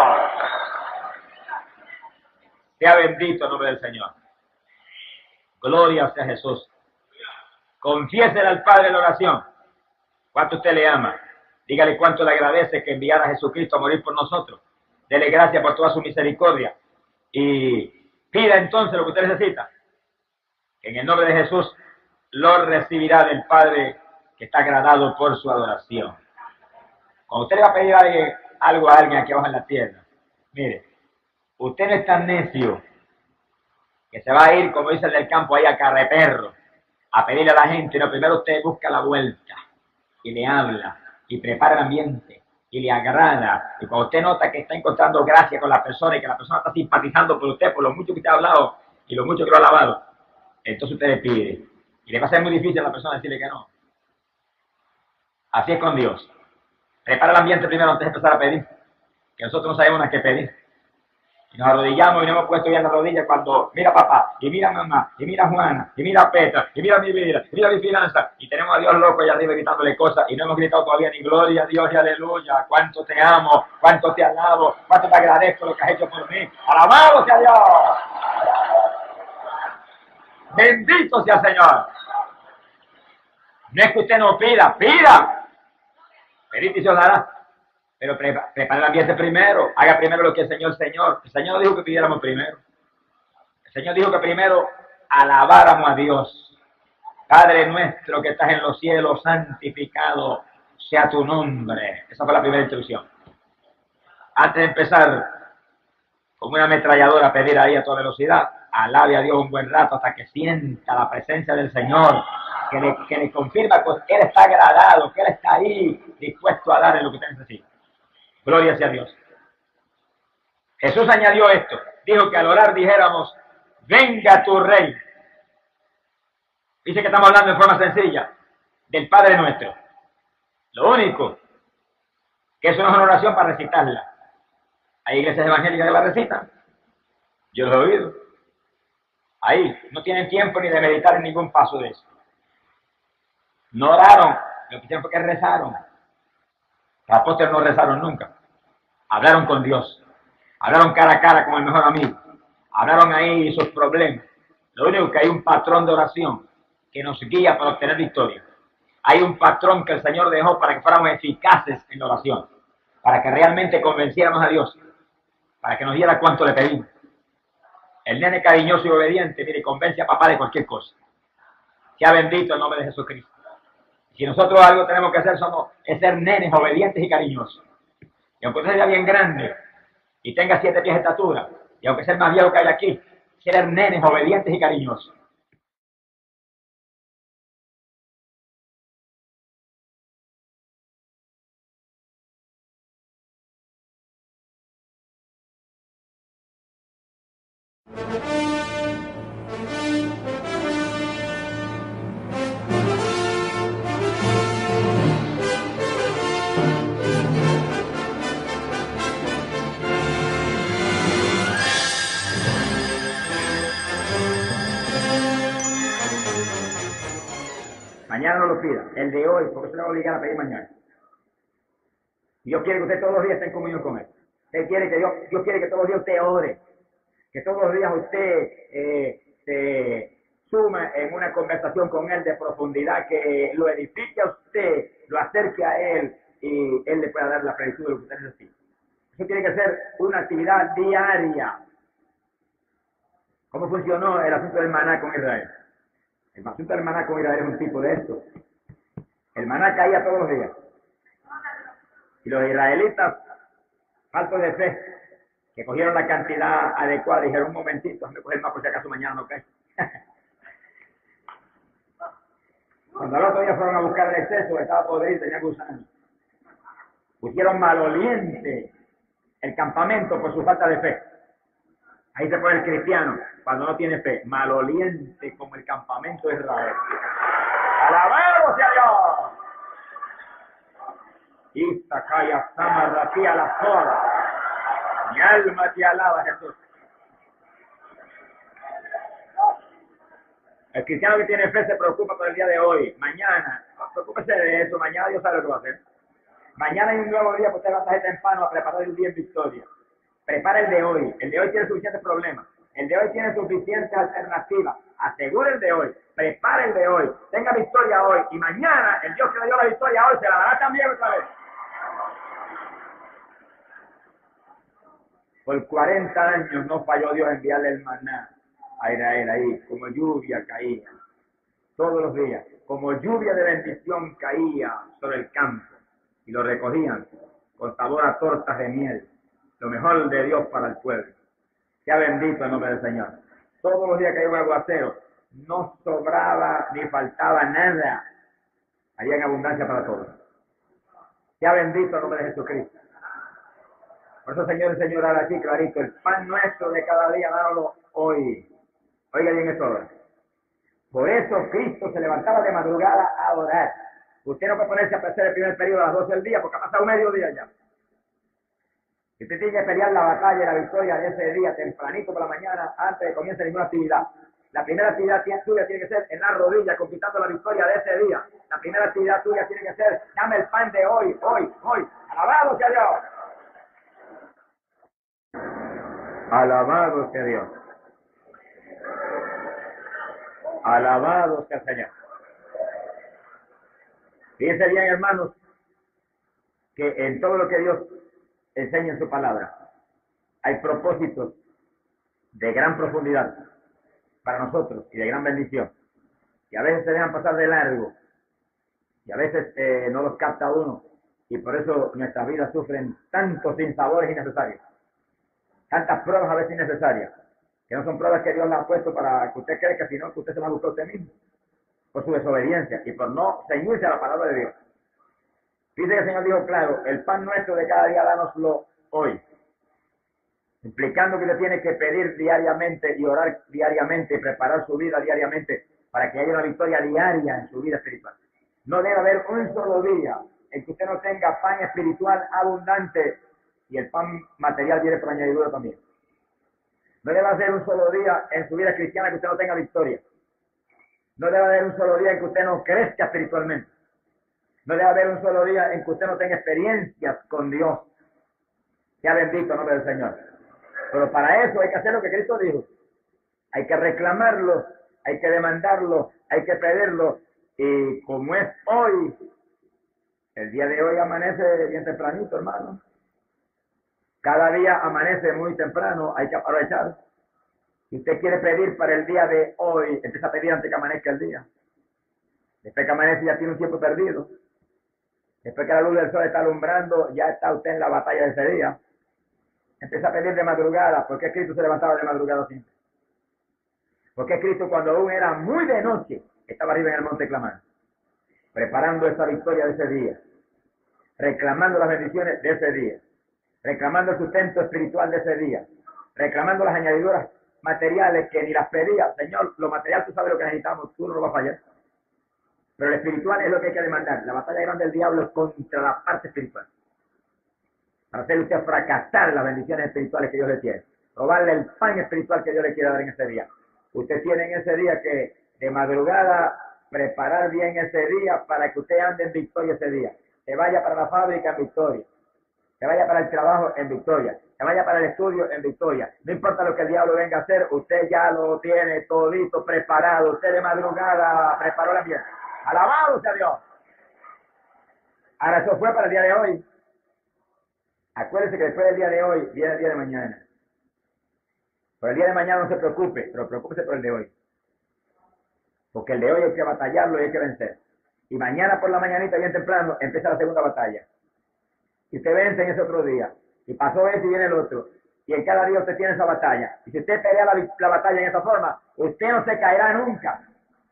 Sea bendito el nombre del Señor. Gloria sea Jesús. Confiésele al Padre en la oración cuánto usted le ama. Dígale cuánto le agradece que enviara a Jesucristo a morir por nosotros. Dele gracias por toda su misericordia. Y pida entonces lo que usted necesita. En el nombre de Jesús lo recibirá del Padre que está agradado por su adoración. Cuando usted le va a pedir algo a alguien aquí abajo en la tierra, mire, usted no es tan necio que se va a ir, como dice el del campo, ahí a carreperro, a pedirle a la gente. No, primero usted busca la vuelta y le habla y prepara el ambiente y le agrada. Y cuando usted nota que está encontrando gracia con la persona y que la persona está simpatizando por usted, por lo mucho que usted ha hablado y lo mucho que lo ha alabado, entonces usted le pide. Y le va a ser muy difícil a la persona decirle que no. Así es con Dios. Prepara el ambiente primero antes de empezar a pedir, que nosotros no sabemos a qué pedir. Y nos arrodillamos y nos hemos puesto ya en la rodilla cuando mira papá, y mira mamá, y mira Juana, y mira Petra, y mira mi vida, y mira mi finanza, y tenemos a Dios loco allá arriba gritándole cosas, y no hemos gritado todavía ni gloria a Dios y aleluya, cuánto te amo, cuánto te alabo, cuánto te agradezco lo que has hecho por mí. ¡Alabado sea Dios! ¡Bendito sea el Señor! No es que usted no pida, pida. Pedid y se os dará. Pero prepare el ambiente primero. Haga primero lo que el Señor. El Señor dijo que pidiéramos primero. El Señor dijo que primero alabáramos a Dios. Padre nuestro que estás en los cielos, santificado sea tu nombre. Esa fue la primera instrucción. Antes de empezar con una ametralladora a pedir ahí a toda velocidad, alabe a Dios un buen rato hasta que sienta la presencia del Señor. Que le confirma que Él está agradado, que Él está ahí dispuesto a darle lo que usted necesita. Gloria sea a Dios. Jesús añadió esto. Dijo que al orar dijéramos, venga tu rey. Dice que estamos hablando en forma sencilla del Padre nuestro. Lo único que eso no es una oración para recitarla. Hay iglesias evangélicas que la recitan. Yo lo he oído. Ahí no tienen tiempo ni de meditar en ningún paso de eso. No oraron, lo que hicieron fue que rezaron. Los apóstoles no rezaron nunca. Hablaron con Dios. Hablaron cara a cara con el mejor amigo. Hablaron ahí sus problemas. Lo único que hay un patrón de oración que nos guía para obtener victoria. Hay un patrón que el Señor dejó para que fuéramos eficaces en la oración. Para que realmente convenciéramos a Dios. Para que nos diera cuánto le pedimos. El nene cariñoso y obediente, mire, convence a papá de cualquier cosa. Sea bendito el nombre de Jesucristo. Si nosotros algo tenemos que hacer es ser nenes obedientes y cariñosos. Y aunque usted sea bien grande y tenga 7 pies de estatura, y aunque sea el más viejo que hay aquí, ser nenes obedientes y cariñosos. no lo pida. El de hoy, porque se le va a obligar a pedir mañana. Y Dios quiere que usted todos los días esté en comunión con Él. Dios quiere que todos los días usted ore. Que todos los días usted se suma en una conversación con Él de profundidad, que lo edifique a usted, lo acerque a Él y Él le pueda dar la plenitud de lo que usted necesita. Eso tiene que ser una actividad diaria. ¿Cómo funcionó el asunto del maná con Israel? El asunto del maná con Israel es un tipo de esto. El maná caía todos los días. Y los israelitas, faltos de fe, que cogieron la cantidad adecuada, dijeron: un momentito, déjame coger más por si acaso mañana no cae. Cuando al otro día fueron a buscar el exceso, estaba podrido, tenía gusanos. Pusieron maloliente el campamento por su falta de fe. Ahí se pone el cristiano cuando no tiene fe, maloliente como el campamento de Israel. ¡Alabado sea Dios! Istakaya Samarrati a la sola. Mi alma te alaba, Jesús. El cristiano que tiene fe se preocupa por el día de hoy. Mañana, no, preocúpese de eso. Mañana Dios sabe lo que va a hacer. Mañana hay un nuevo día, pues usted va a estar temprano a preparar el día en victoria. Prepara el de hoy. El de hoy tiene suficientes problemas. El de hoy tiene suficientes alternativas. Asegure el de hoy. Prepare el de hoy. Tenga victoria hoy. Y mañana, el Dios que le dio la victoria hoy se la dará también otra vez. Por 40 años no falló Dios enviarle el maná a Israel ahí. Como lluvia caía. Todos los días. Como lluvia de bendición caía sobre el campo. Y lo recogían con sabor a tortas de miel. Lo mejor de Dios para el pueblo. Sea bendito el nombre del Señor. Todos los días que iba aguacero, no sobraba ni faltaba nada. Había en abundancia para todos. Sea bendito el nombre de Jesucristo. Por eso, Señor y señora, aquí clarito, el pan nuestro de cada día, dánoslo hoy. Oiga bien esto ahora. Por eso Cristo se levantaba de madrugada a orar. Usted no puede ponerse a hacer el primer periodo a las 12 del día, porque ha pasado mediodía ya. Usted tiene que pelear la batalla y la victoria de ese día tempranito por la mañana, antes de que comience ninguna actividad. La primera actividad tuya tiene que ser en la rodilla, conquistando la victoria de ese día. La primera actividad tuya tiene que ser: dame el pan de hoy, hoy, hoy. Alabado sea Dios. Alabado sea Dios. Alabado sea el Señor. Fíjense bien, hermanos, que en todo lo que Dios enseña en su palabra hay propósitos de gran profundidad para nosotros y de gran bendición. Y a veces se dejan pasar de largo y a veces no los capta uno, y por eso nuestras vidas sufren tantos sinsabores innecesarios, tantas pruebas a veces innecesarias, que no son pruebas que Dios las ha puesto para que usted crezca, sino que usted se las busca a usted mismo por su desobediencia y por no ceñirse a la palabra de Dios. Dice que el Señor dijo claro: el pan nuestro de cada día dánoslo hoy, implicando que usted tiene que pedir diariamente y orar diariamente y preparar su vida diariamente para que haya una victoria diaria en su vida espiritual. No debe haber un solo día en que usted no tenga pan espiritual abundante, y el pan material viene por añadidura también. No debe haber un solo día en su vida cristiana que usted no tenga victoria. No debe haber un solo día en que usted no crezca espiritualmente. No debe haber un solo día en que usted no tenga experiencias con Dios. Sea bendito el nombre del Señor. Pero para eso hay que hacer lo que Cristo dijo. Hay que reclamarlo, hay que demandarlo, hay que pedirlo. Y como es hoy, el día de hoy amanece bien tempranito, hermano. Cada día amanece muy temprano, hay que aprovechar. Si usted quiere pedir para el día de hoy, empieza a pedir antes que amanezca el día. Después que amanece ya tiene un tiempo perdido. Después que la luz del sol está alumbrando, ya está usted en la batalla de ese día. Empieza a pedir de madrugada. ¿Por qué Cristo se levantaba de madrugada siempre? Porque Cristo, cuando aún era muy de noche, estaba arriba en el monte clamando, preparando esa victoria de ese día, reclamando las bendiciones de ese día, reclamando el sustento espiritual de ese día, reclamando las añadiduras materiales que ni las pedía. Señor, lo material tú sabes lo que necesitamos, tú no lo vas a fallar. Pero lo espiritual es lo que hay que demandar. La batalla grande del diablo es contra la parte espiritual, para hacer usted fracasar las bendiciones espirituales que Dios le tiene, robarle el pan espiritual que Dios le quiere dar en ese día. Usted tiene en ese día que de madrugada preparar bien ese día para que usted ande en victoria ese día. Que vaya para la fábrica en victoria. Que vaya para el trabajo en victoria. Que vaya para el estudio en victoria. No importa lo que el diablo venga a hacer, usted ya lo tiene todito preparado. Usted de madrugada preparó la pieza. ¡Alabado sea Dios! Ahora, eso fue para el día de hoy. Acuérdese que después del día de hoy viene el día de mañana. Por el día de mañana no se preocupe, pero preocúpese por el de hoy. Porque el de hoy hay que batallarlo y hay que vencer. Y mañana por la mañanita, bien temprano, empieza la segunda batalla. Y usted vence en ese otro día. Y pasó ese y viene el otro. Y en cada día usted tiene esa batalla. Y si usted pelea la batalla en esa forma, usted no se caerá nunca.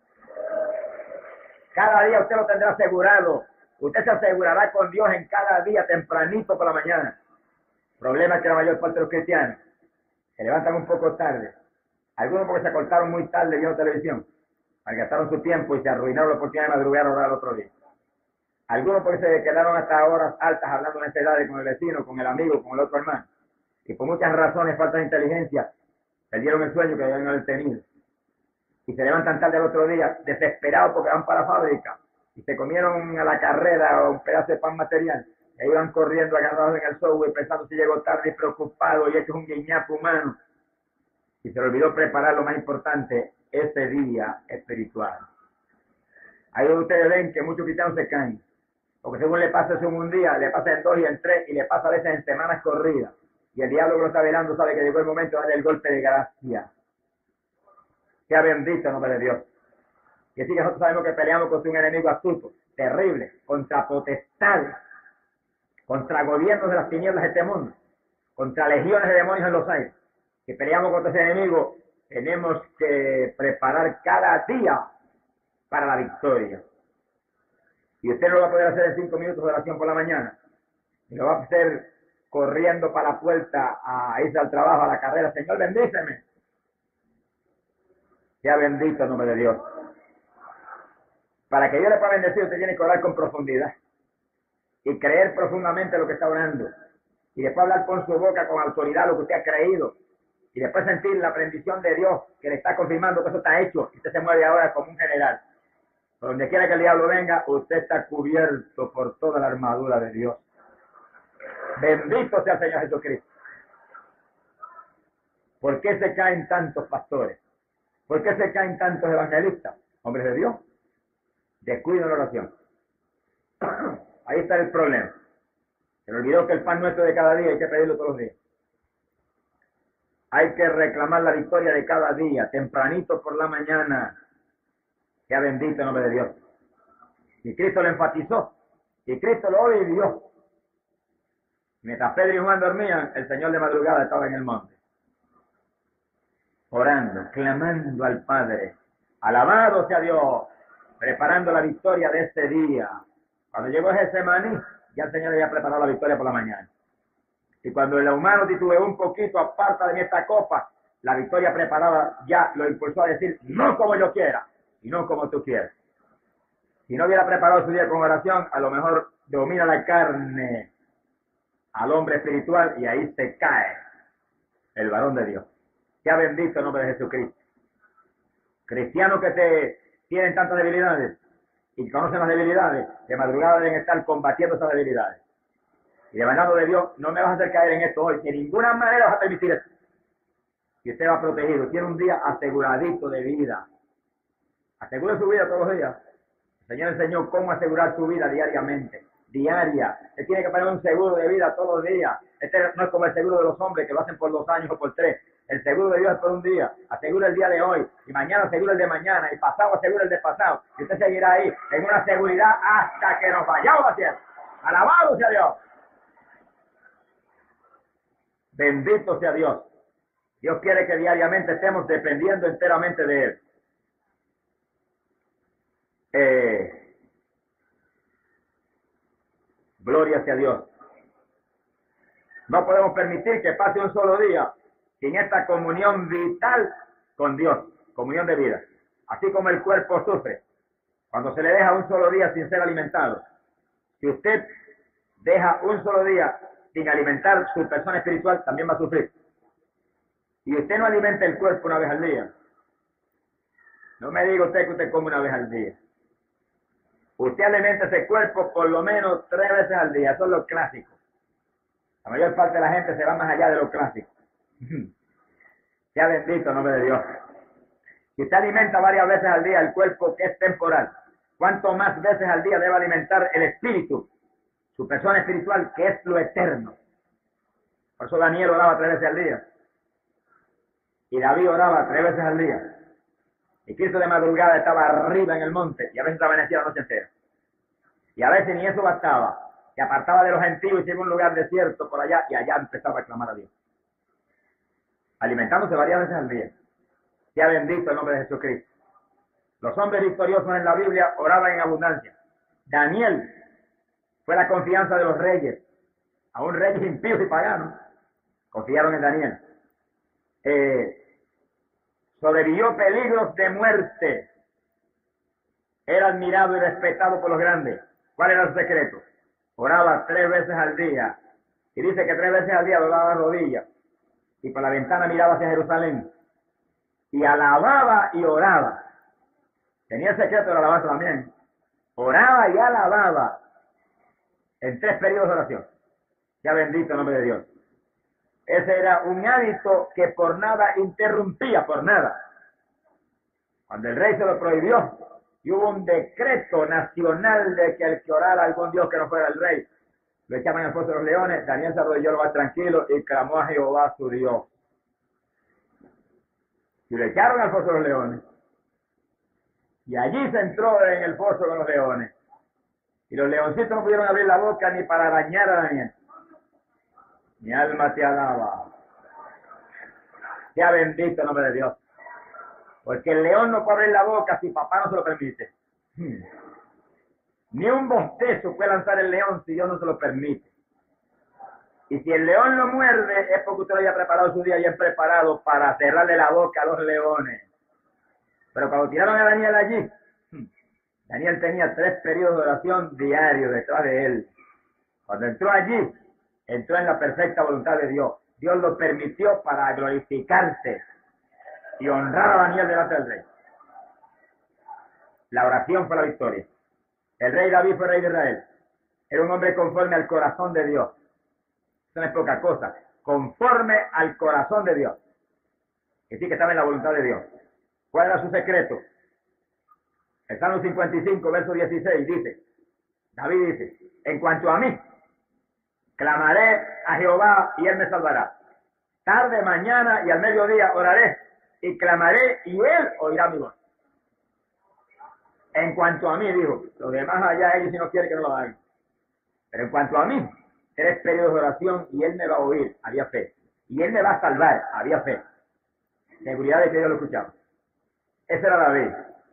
Cada día usted lo tendrá asegurado. Usted se asegurará con Dios en cada día, tempranito por la mañana. El problema es que la mayor parte de los cristianos se levantan un poco tarde. Algunos porque se acortaron muy tarde viendo televisión. Malgastaron su tiempo y se arruinaron la oportunidad de madrugar a orar al otro día. Algunos porque se quedaron hasta horas altas hablando necesidades con el vecino, con el amigo, con el otro hermano. Y por muchas razones, falta de inteligencia, perdieron el sueño que debían haber tenido. Y se levantan tarde el otro día, desesperados porque van para la fábrica. Y se comieron a la carrera un pedazo de pan material. E iban corriendo agarrados en el software pensando si llegó tarde y preocupado y hecho un guiñapo humano. Y se le olvidó preparar lo más importante, ese día espiritual. Ahí ustedes ven que muchos cristianos se caen. Porque según le pasa eso en un día, le pasa en 2 y en 3 y le pasa a veces en semanas corridas. Y el diablo que lo está velando sabe que llegó el momento de darle el golpe de gracia. Sea bendito el nombre de Dios. Y así que nosotros sabemos que peleamos contra un enemigo astuto, terrible, contra potestades, contra gobiernos de las tinieblas de este mundo, contra legiones de demonios en los aires. Que peleamos contra ese enemigo, tenemos que preparar cada día para la victoria. Y usted no lo va a poder hacer en 5 minutos de oración por la mañana. Y lo va a hacer corriendo para la puerta a irse al trabajo, a la carrera. Señor, bendíceme. Sea bendito el nombre de Dios. Para que Dios le pueda bendecir, usted tiene que orar con profundidad. Y creer profundamente lo que está orando. Y después hablar con su boca, con autoridad, lo que usted ha creído. Y después sentir la bendición de Dios, que le está confirmando que eso está hecho. Y usted se mueve ahora como un general. Por donde quiera que el diablo venga, usted está cubierto por toda la armadura de Dios. Bendito sea el Señor Jesucristo. ¿Por qué se caen tantos pastores? ¿Por qué se caen tantos evangelistas? Hombres de Dios. Descuido en la oración. Ahí está el problema. Se me olvidó que el pan nuestro de cada día hay que pedirlo todos los días. Hay que reclamar la victoria de cada día, tempranito por la mañana. Sea bendito el nombre de Dios. Y Cristo lo enfatizó. Y Cristo lo vivió. Mientras Pedro y Juan dormían, el Señor de madrugada estaba en el monte. Orando, clamando al Padre. Alabado sea Dios. Preparando la victoria de ese día. Cuando llegó Getsemaní, ya el Señor había preparado la victoria por la mañana. Y cuando el humano titubeó un poquito, aparta de mí esta copa, la victoria preparada ya lo impulsó a decir, no como yo quiera, y no como tú quieras. Si no hubiera preparado su día con oración, a lo mejor domina la carne al hombre espiritual y ahí se cae el varón de Dios. Sea bendito el nombre de Jesucristo. Cristianos que tienen tantas debilidades y conocen las debilidades, de madrugada deben estar combatiendo esas debilidades. Y demandando de Dios, no me vas a hacer caer en esto hoy, de ninguna manera vas a permitir esto. Y usted va protegido, tiene un día aseguradito de vida. Asegure su vida todos los días. El Señor enseñó cómo asegurar su vida diariamente. Diaria. Usted tiene que poner un seguro de vida todos los días. Este no es como el seguro de los hombres que lo hacen por 2 años o por 3. El seguro de Dios es por un día. Asegura el día de hoy. Y mañana asegura el de mañana. Y pasado asegura el de pasado. Y usted seguirá ahí en una seguridad hasta que nos vayamos a hacer. Alabado sea Dios. Bendito sea Dios. Dios quiere que diariamente estemos dependiendo enteramente de Él. Gloria sea Dios. No podemos permitir que pase un solo día sin esta comunión vital con Dios, comunión de vida. Así como el cuerpo sufre cuando se le deja un solo día sin ser alimentado. Si usted deja un solo día sin alimentar su persona espiritual, también va a sufrir. Y usted no alimenta el cuerpo una vez al día. No me diga usted que usted come una vez al día. Usted alimenta ese cuerpo por lo menos 3 veces al día. Eso es lo clásico. La mayor parte de la gente se va más allá de lo clásico. Sea bendito el nombre de Dios. Si usted alimenta varias veces al día el cuerpo que es temporal, ¿cuánto más veces al día debe alimentar el espíritu, su persona espiritual, que es lo eterno? Por eso Daniel oraba 3 veces al día. Y David oraba 3 veces al día. Y Cristo de madrugada estaba arriba en el monte, y a veces amanecía la noche entera. Y a veces ni eso bastaba. Se apartaba de los gentiles y se iba a un lugar desierto por allá, y allá empezaba a clamar a Dios. Alimentándose varias veces al día. Sea bendito el nombre de Jesucristo. Los hombres victoriosos en la Biblia oraban en abundancia. Daniel fue la confianza de los reyes. Aún reyes impíos y paganos confiaron en Daniel. Sobrevivió peligros de muerte. Era admirado y respetado por los grandes. ¿Cuál era su secreto? Oraba 3 veces al día. Y dice que 3 veces al día doblaba las rodillas. Y por la ventana miraba hacia Jerusalén. Y alababa y oraba. Tenía el secreto de la alabanza también. Oraba y alababa. En 3 periodos de oración. Ya bendito el nombre de Dios. Ese era un hábito que por nada interrumpía, por nada. Cuando el rey se lo prohibió, y hubo un decreto nacional de que el que orara a algún Dios que no fuera el rey, lo echaban al foso de los leones. Daniel se arrodilló lo más tranquilo y clamó a Jehová su Dios. Y lo echaron al foso de los leones. Y allí se entró en el foso con los leones. Y los leoncitos no pudieron abrir la boca ni para arañar a Daniel. Mi alma te alaba. Sea bendito el nombre de Dios. Porque el león no puede abrir la boca si papá no se lo permite. Ni un bostezo puede lanzar el león si Dios no se lo permite. Y si el león lo muerde, es porque usted lo haya preparado su día bien preparado para cerrarle la boca a los leones. Pero cuando tiraron a Daniel allí, Daniel tenía 3 periodos de oración diarios detrás de él. Cuando entró allí, entró en la perfecta voluntad de Dios. Dios lo permitió para glorificarse y honrar a Daniel delante del rey. La oración fue la victoria. El rey David fue rey de Israel. Era un hombre conforme al corazón de Dios. Eso no es poca cosa. Conforme al corazón de Dios. Que sí que estaba en la voluntad de Dios. ¿Cuál era su secreto? El Salmo 55, verso 16, dice, David dice, en cuanto a mí, clamaré a Jehová y él me salvará. Tarde, mañana y al mediodía oraré y clamaré y él oirá mi voz. En cuanto a mí, dijo, los demás allá ellos si no quieren que no lo hagan. Pero en cuanto a mí, 3 periodos de oración y él me va a oír, había fe. Y él me va a salvar, había fe. Seguridad de que Dios lo escuchaba. Ese era David.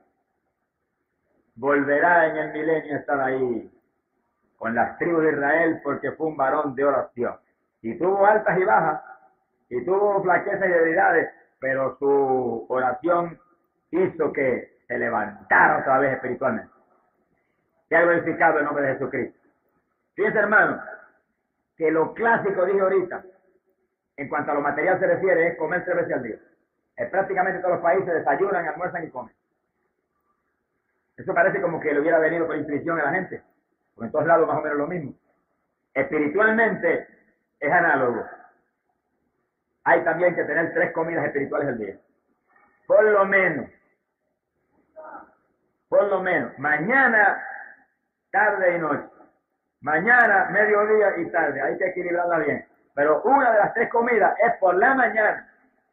Volverá en el milenio a estar ahí con las tribus de Israel porque fue un varón de oración. Y tuvo altas y bajas, y tuvo flaquezas y debilidades, pero su oración hizo que se levantara otra vez espiritualmente. Se ha glorificado el nombre de Jesucristo. Fíjense, hermano, que lo clásico dije ahorita, en cuanto a lo material se refiere, es comer 3 veces al día. Prácticamente todos los países desayunan, almuerzan y comen. Eso parece como que le hubiera venido por intuición a la gente, porque en todos lados más o menos lo mismo. Espiritualmente es análogo. Hay también que tener 3 comidas espirituales al día. Por lo menos, mañana, tarde y noche. Mañana, mediodía y tarde. Hay que equilibrarla bien. Pero una de las 3 comidas es por la mañana.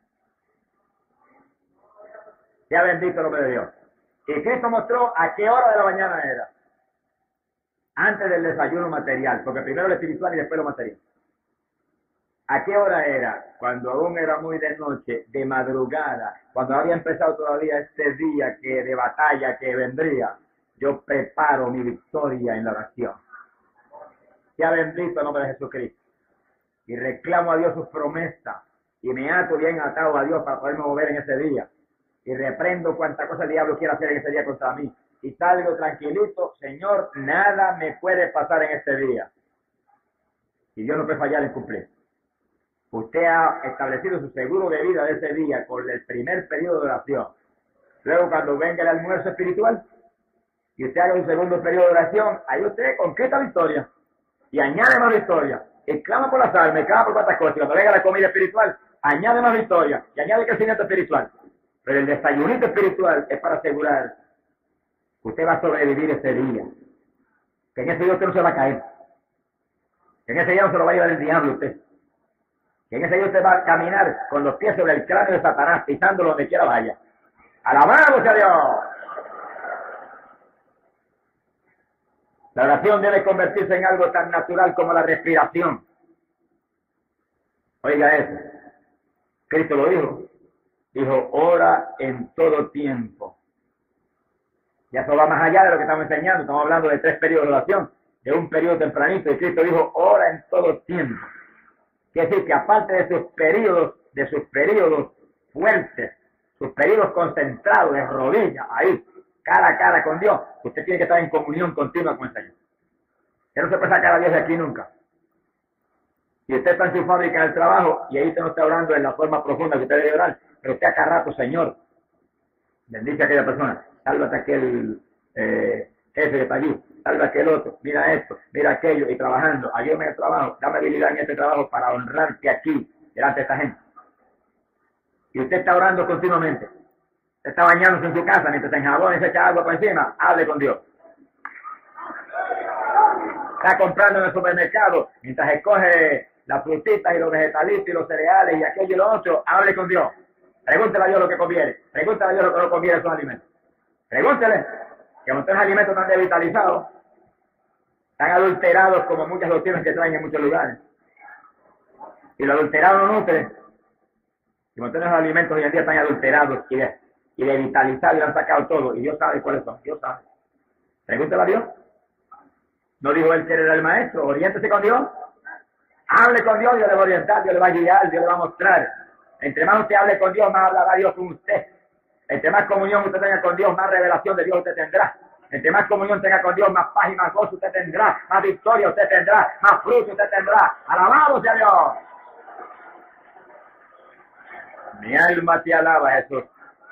Sea bendito el nombre de Dios. Y Cristo mostró a qué hora de la mañana era. Antes del desayuno material, porque primero lo espiritual y después lo material. ¿A qué hora era? Cuando aún era muy de noche, de madrugada, cuando había empezado todavía este día que de batalla que vendría. Yo preparo mi victoria en la oración. Sea bendito el nombre de Jesucristo. Y reclamo a Dios sus promesas. Y me ato bien atado a Dios para poderme mover en ese día. Y reprendo cuanta cosa el diablo quiera hacer en ese día contra mí. Y salgo tranquilito, Señor, nada me puede pasar en este día. Y Dios no puede fallar en cumplir. Usted ha establecido su seguro de vida de ese día con el primer periodo de oración. Luego cuando venga el almuerzo espiritual, y usted haga un segundo periodo de oración, ahí usted conquista victoria y añade más victoria. Y clama por las almas, y clama por cuantas cosas. Y cuando venga la comida espiritual, añade más victoria y añade crecimiento espiritual. Pero el desayunito espiritual es para asegurar que usted va a sobrevivir ese día. Que en ese día usted no se va a caer. Que en ese día no se lo va a llevar el diablo a usted. Que en ese día usted va a caminar con los pies sobre el cráneo de Satanás, pisándolo donde quiera vaya. ¡Alabado sea Dios! La oración debe convertirse en algo tan natural como la respiración. Oiga eso. Cristo lo dijo. Dijo, ora en todo tiempo. Ya eso va más allá de lo que estamos enseñando. Estamos hablando de 3 periodos de oración, de un periodo tempranito. Y Cristo dijo, ora en todo tiempo. Quiere decir que aparte de sus periodos fuertes, sus periodos concentrados de rodillas, ahí, cara a cara con Dios, usted tiene que estar en comunión continua con el Señor. Usted no se puede sacar a Dios de aquí nunca. Si usted está en su fábrica, en el trabajo, y ahí usted no está orando en la forma profunda que usted debe orar, pero usted acá rato, Señor, bendice a aquella persona, sálvate a aquel jefe que está allí, salva a aquel otro, mira esto, mira aquello, y trabajando, ayúdame en el trabajo, dame habilidad en este trabajo para honrarte aquí, delante de esta gente. Y usted está orando continuamente. Usted está bañándose en su casa, mientras se enjabona y se echa agua por encima, hable con Dios. Está comprando en el supermercado, mientras escoge las frutitas y los vegetalitos y los cereales y aquello y lo otro, hable con Dios. Pregúntele a Dios lo que conviene. Pregúntele a Dios lo que no conviene a esos alimentos. Pregúntele, que muchos alimentos están devitalizados, están adulterados como muchas doctrinas que traen en muchos lugares. Y lo adulterado no nutre. Y montones de alimentos hoy en día están adulterados y devitalizados y lo han sacado todo. Y Dios sabe cuáles son. Dios sabe. Pregúntele a Dios. ¿No dijo él que era el maestro? Oriéntese con Dios. Hable con Dios, Dios le va a orientar, Dios le va a guiar, Dios le va a mostrar. Entre más usted hable con Dios, más hablará Dios con usted. Entre más comunión usted tenga con Dios, más revelación de Dios usted tendrá. Entre más comunión tenga con Dios, más paz y más gozo usted tendrá. Más victoria usted tendrá. Más fruto usted tendrá. ¡Alabado sea Dios! Mi alma te alaba, Jesús.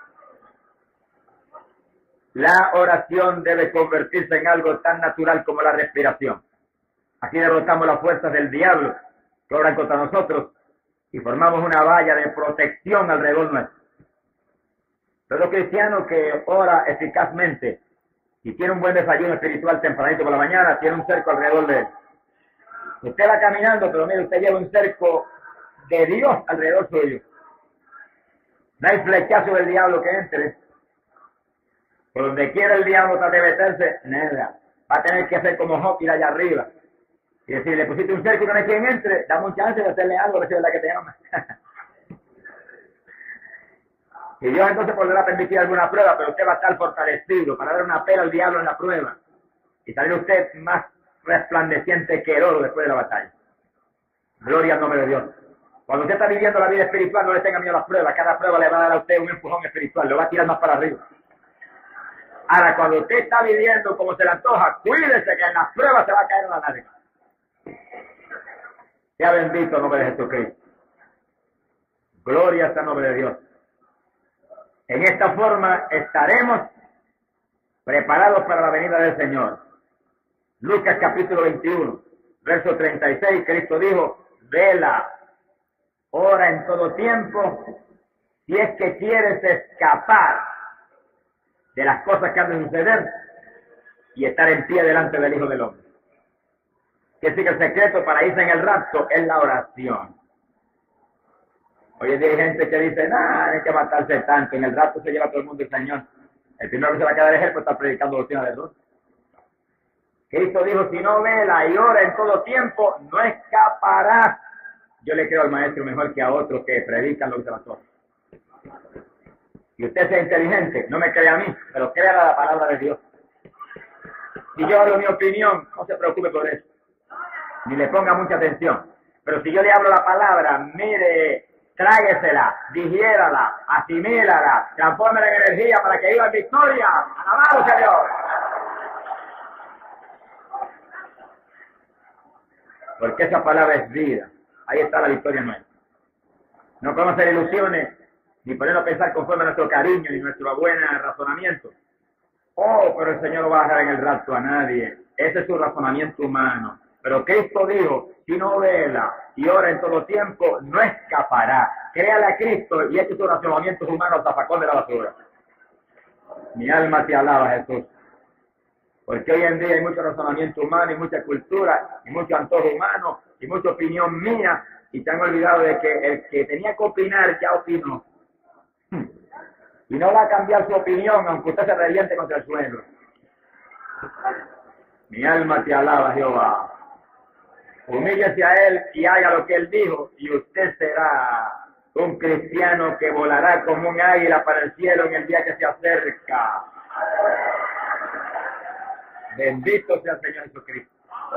La oración debe convertirse en algo tan natural como la respiración. Aquí derrotamos las fuerzas del diablo que obran contra nosotros y formamos una valla de protección alrededor nuestro. Todo cristiano que ora eficazmente y tiene un buen desayuno espiritual tempranito por la mañana, tiene un cerco alrededor de él. Usted va caminando, pero mire, usted lleva un cerco de Dios alrededor suyo. No hay flechazo del diablo que entre. Por donde quiera el diablo trate de meterse, nada. Va a tener que hacer como Job, ir allá arriba. Y decir, le pusiste un cerco y no hay quien entre, dame un chance de hacerle algo, a ver si es verdad que te ama. Y Dios entonces podrá permitir alguna prueba, pero usted va a estar fortalecido para dar una pela al diablo en la prueba. Y salir usted más resplandeciente que el oro después de la batalla. Gloria al nombre de Dios. Cuando usted está viviendo la vida espiritual, no le tenga miedo a las pruebas. Cada prueba le va a dar a usted un empujón espiritual, lo va a tirar más para arriba. Ahora, cuando usted está viviendo como se le antoja, cuídese que en las pruebas se va a caer en la nalga. Sea bendito el nombre de Jesucristo. Gloria al nombre de Dios. En esta forma estaremos preparados para la venida del Señor. Lucas capítulo 21, verso 36, Cristo dijo, vela, ora en todo tiempo, si es que quieres escapar de las cosas que han de suceder y estar en pie delante del Hijo del Hombre. Quiere decir que el secreto para irse en el rapto es la oración. Hoy en día hay gente que dice, no hay que matarse tanto, en el rapto se lleva todo el mundo el Señor. El primero que se va a quedar es él, pues está predicando doctrina de Dios. Cristo dijo, si no vela y ora en todo tiempo, no escaparás. Yo le creo al maestro mejor que a otros que predican lo que se va a hacer. Y usted sea inteligente, no me crea a mí, pero crea la palabra de Dios. Si yo hablo mi opinión, no se preocupe por eso. Ni le ponga mucha atención. Pero si yo le hablo la palabra, mire, tráguesela, digiérala, asimílala, transfórmela en energía para que viva en victoria. ¡Alabado sea Dios! Porque esa palabra es vida. Ahí está la victoria nuestra. No podemos hacer ilusiones, ni ponernos a pensar conforme a nuestro cariño y nuestro buen razonamiento. Oh, pero el Señor no va a dejar en el rapto a nadie. Ese es su razonamiento humano. Pero Cristo dijo, si no vela y ora en todo tiempo, no escapará. Créale a Cristo y eche sus razonamientos humanos al zafacón de la basura. Mi alma te alaba, Jesús. Porque hoy en día hay mucho razonamiento humano y mucha cultura y mucho antojo humano y mucha opinión mía y se han olvidado de que el que tenía que opinar ya opinó. Y no va a cambiar su opinión aunque usted se reviente contra el suelo. Mi alma te alaba, Jehová. Humíllese a Él y haga lo que Él dijo y usted será un cristiano que volará como un águila para el cielo en el día que se acerca. Bendito sea el Señor Jesucristo.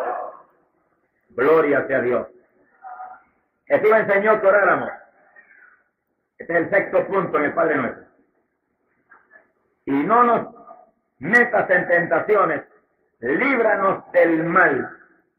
Gloria sea Dios. Jesús enseñó que oráramos. Este es el sexto punto en el Padre Nuestro. Y no nos metas en tentaciones, líbranos del mal.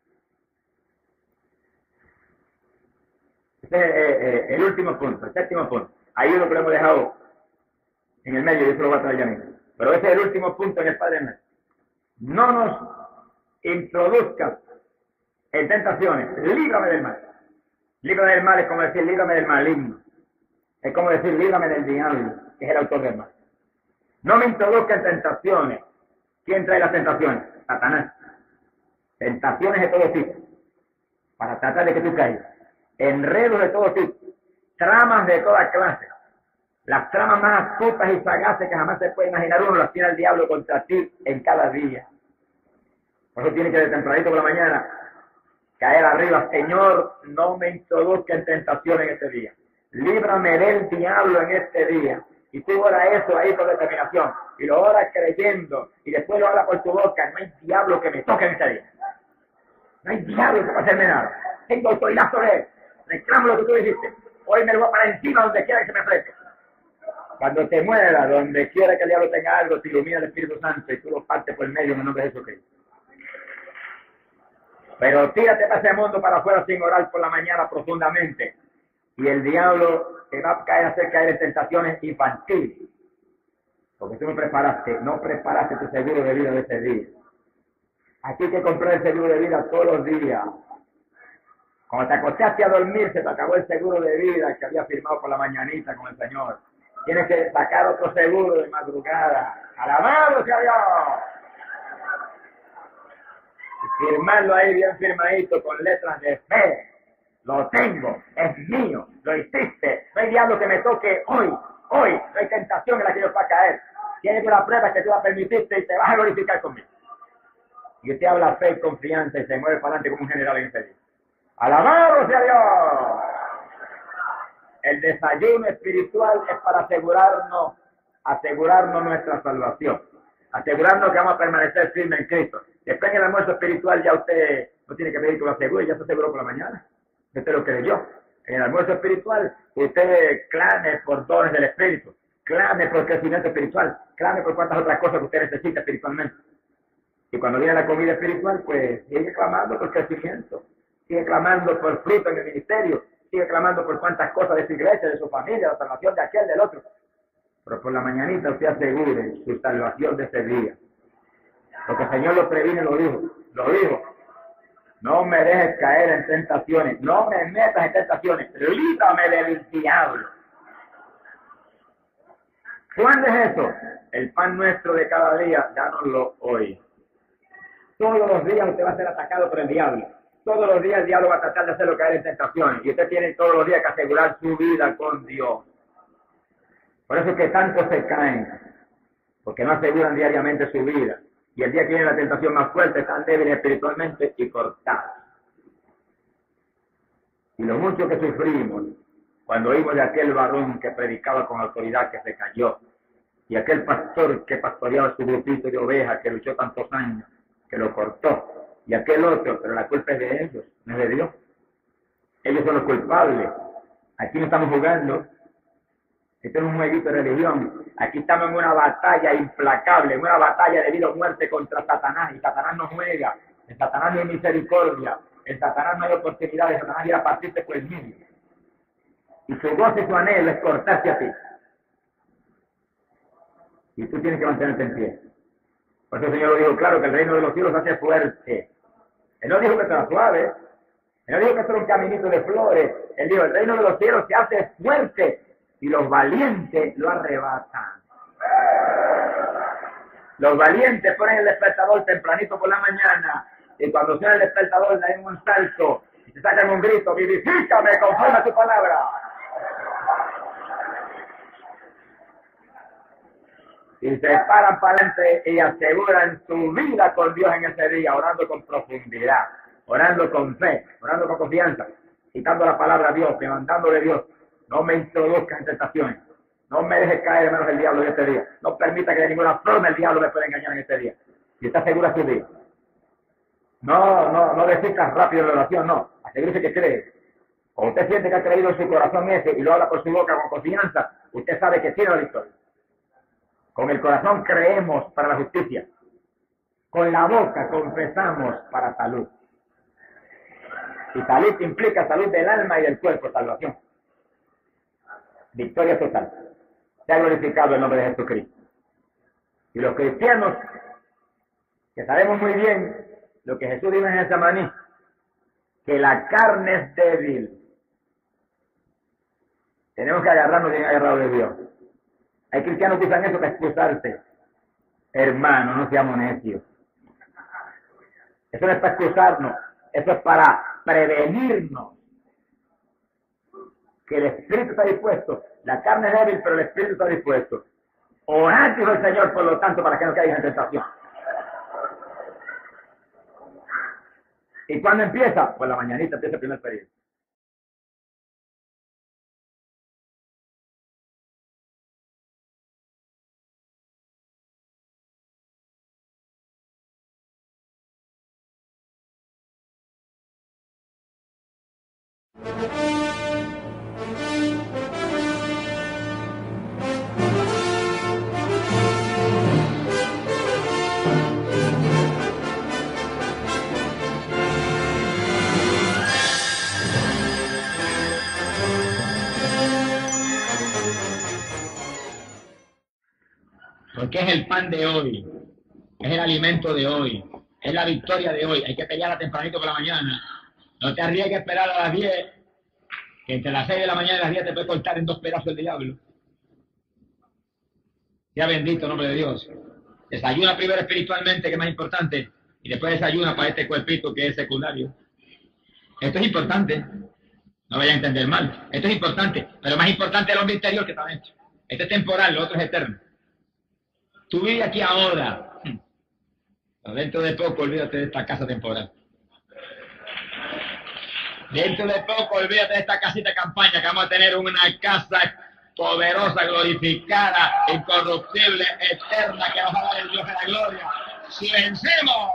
Este es el último punto, el séptimo punto. Ahí es lo que lo hemos dejado en el medio, yo se lo voy a traer ya mismo. Pero ese es el último punto en el Padre Nuestro. No nos introduzcas en tentaciones, líbrame del mal. Líbrame del mal es como decir, líbrame del maligno. Es como decir, líbrame del diablo, que es el autor del mal. No me introduzca en tentaciones. ¿Quién trae las tentaciones? Satanás. Tentaciones de todo tipo, para tratar de que tú caigas. Enredos de todo tipo, tramas de toda clase. Las tramas más astutas y sagaces que jamás se puede imaginar uno las tiene el diablo contra ti en cada día. Por eso tiene que de tempranito por la mañana caer arriba. Señor, no me introduzca en tentación en este día. Líbrame del diablo en este día. Y tú oras eso ahí por determinación. Y lo oras creyendo. Y después lo hablas por tu boca. No hay diablo que me toque en este día. No hay diablo que pueda hacerme nada. Tengo autoridad sobre él. Reclamo lo que tú dijiste. Hoy me lo voy para encima donde quiera que se me ofrezca. Cuando te muera, donde quiera que el diablo tenga algo, te ilumina el Espíritu Santo y tú lo partes por el medio en el nombre de Jesucristo. Pero tírate para ese mundo para afuera sin orar por la mañana profundamente. Y el diablo te va a hacer caer en tentaciones infantiles. Porque tú no preparaste tu seguro de vida de ese día. Aquí hay que comprar el seguro de vida todos los días. Cuando te acostaste a dormir, se te acabó el seguro de vida que había firmado por la mañanita con el Señor. Tienes que sacar otro seguro de madrugada. ¡Alabado sea Dios! Y firmarlo ahí bien firmadito con letras de fe. Lo tengo, es mío, lo hiciste. No hay diablo que me toque hoy. No hay tentación en la que yo pueda caer. Tienes una prueba que tú la permitiste y te vas a glorificar conmigo. Y usted habla fe y confianza y se mueve para adelante como un general en ese día. ¡Alabado sea Dios! El desayuno espiritual es para asegurarnos nuestra salvación. Asegurarnos que vamos a permanecer firmes en Cristo. Después en el almuerzo espiritual ya usted no tiene que pedir que lo asegure, ya se aseguró por la mañana. Usted lo creyó. En el almuerzo espiritual usted clame por dones del Espíritu. Clame por crecimiento espiritual. Clame por cuantas otras cosas que usted necesita espiritualmente. Y cuando viene la comida espiritual, pues sigue clamando por crecimiento. Sigue clamando por fruto en el ministerio. Sigue clamando por cuantas cosas de su iglesia, de su familia, la salvación de aquel, del otro. Pero por la mañanita usted asegure su salvación de ese día. Porque el Señor lo previne, lo dijo. No me dejes caer en tentaciones, no me metas en tentaciones, líbrame del diablo. ¿Cuándo es eso? El pan nuestro de cada día, dánoslo hoy. Todos los días usted va a ser atacado por el diablo. Todos los días el diablo va a tratar de hacerlo caer en tentaciones. Y usted tiene todos los días que asegurar su vida con Dios. Por eso es que tantos se caen. Porque no aseguran diariamente su vida. Y el día que viene la tentación más fuerte, están débiles espiritualmente y cortados. Y lo mucho que sufrimos cuando oímos de aquel varón que predicaba con autoridad que se cayó. Y aquel pastor que pastoreaba su grupito de ovejas que luchó tantos años, que lo cortó. Y aquel otro, pero la culpa es de ellos, no es de Dios. Ellos son los culpables. Aquí no estamos jugando. Esto no es un jueguito de religión. Aquí estamos en una batalla implacable, en una batalla de vida o muerte contra Satanás. Y Satanás no juega. En Satanás no hay misericordia. En Satanás no hay oportunidad. En Satanás quiere partirte por el medio. Y su gozo y su anhelo es cortarte a ti. Y tú tienes que mantenerte en pie. Por eso el Señor lo dijo claro, que el reino de los cielos se hace fuerte. Él no dijo que era suave. Él no dijo que esto era un caminito de flores. Él dijo, el reino de los cielos se hace fuerte y los valientes lo arrebatan. Los valientes ponen el despertador tempranito por la mañana y cuando suena el despertador dan un salto y se sacan un grito, vivifícame conforme a tu palabra. Y se paran para adelante y aseguran su vida con Dios en ese día, orando con profundidad, orando con fe, orando con confianza, citando la palabra a Dios, demandándole a Dios, no me introduzca en tentaciones, no me dejes caer en manos del diablo en este día, no permita que de ninguna forma el diablo me pueda engañar en este día. Y está segura su día. No desistas rápido en la oración, no, asegúrese que cree. Cuando usted siente que ha creído en su corazón ese y lo habla por su boca con confianza, usted sabe que tiene la victoria. Con el corazón creemos para la justicia. Con la boca confesamos para salud. Y salud implica salud del alma y del cuerpo, salvación. Victoria total. Se ha glorificado el nombre de Jesucristo. Y los cristianos, que sabemos muy bien lo que Jesús dijo en Getsemaní, que la carne es débil. Tenemos que agarrarnos bien agarrados de Dios. Hay cristianos que usan eso para excusarse. Hermano, no seamos necios. Eso no es para excusarnos, eso es para prevenirnos. Que el espíritu está dispuesto. La carne es débil, pero el espíritu está dispuesto. Orad, dijo el Señor, por lo tanto, para que no caigan en tentación. ¿Y cuándo empieza? Pues la mañanita empieza el primer periodo. Porque es el pan de hoy, es el alimento de hoy, es la victoria de hoy. Hay que pelearla tempranito por la mañana. No te arriesgues a esperar a las 10, que entre las 6 de la mañana y las 10 te puede cortar en 2 pedazos el diablo. Sea bendito el nombre de Dios. Desayuna primero espiritualmente, que es más importante, y después desayuna para este cuerpito que es secundario. Esto es importante, no vaya a entender mal. Esto es importante, pero más importante es el hombre interior que está dentro. Este es temporal, lo otro es eterno. Tú vives aquí ahora, pero dentro de poco olvídate de esta casa temporal. Dentro de poco olvídate de esta casita de campaña, que vamos a tener una casa poderosa, glorificada, incorruptible, eterna, que nos va a dar el Dios de la gloria. Si vencemos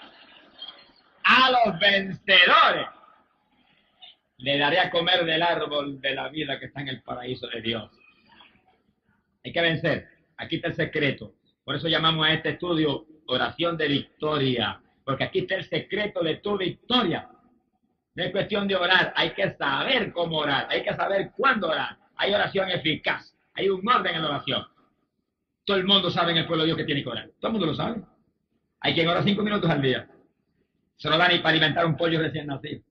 a los vencedores, le daré a comer del árbol de la vida que está en el paraíso de Dios. Hay que vencer. Aquí está el secreto. Por eso llamamos a este estudio oración de victoria, porque aquí está el secreto de tu victoria. No es cuestión de orar, hay que saber cómo orar, hay que saber cuándo orar. Hay oración eficaz, hay un orden en la oración. Todo el mundo sabe en el pueblo de Dios que tiene que orar. Todo el mundo lo sabe. Hay quien ora 5 minutos al día. Se no da ni para alimentar un pollo recién nacido.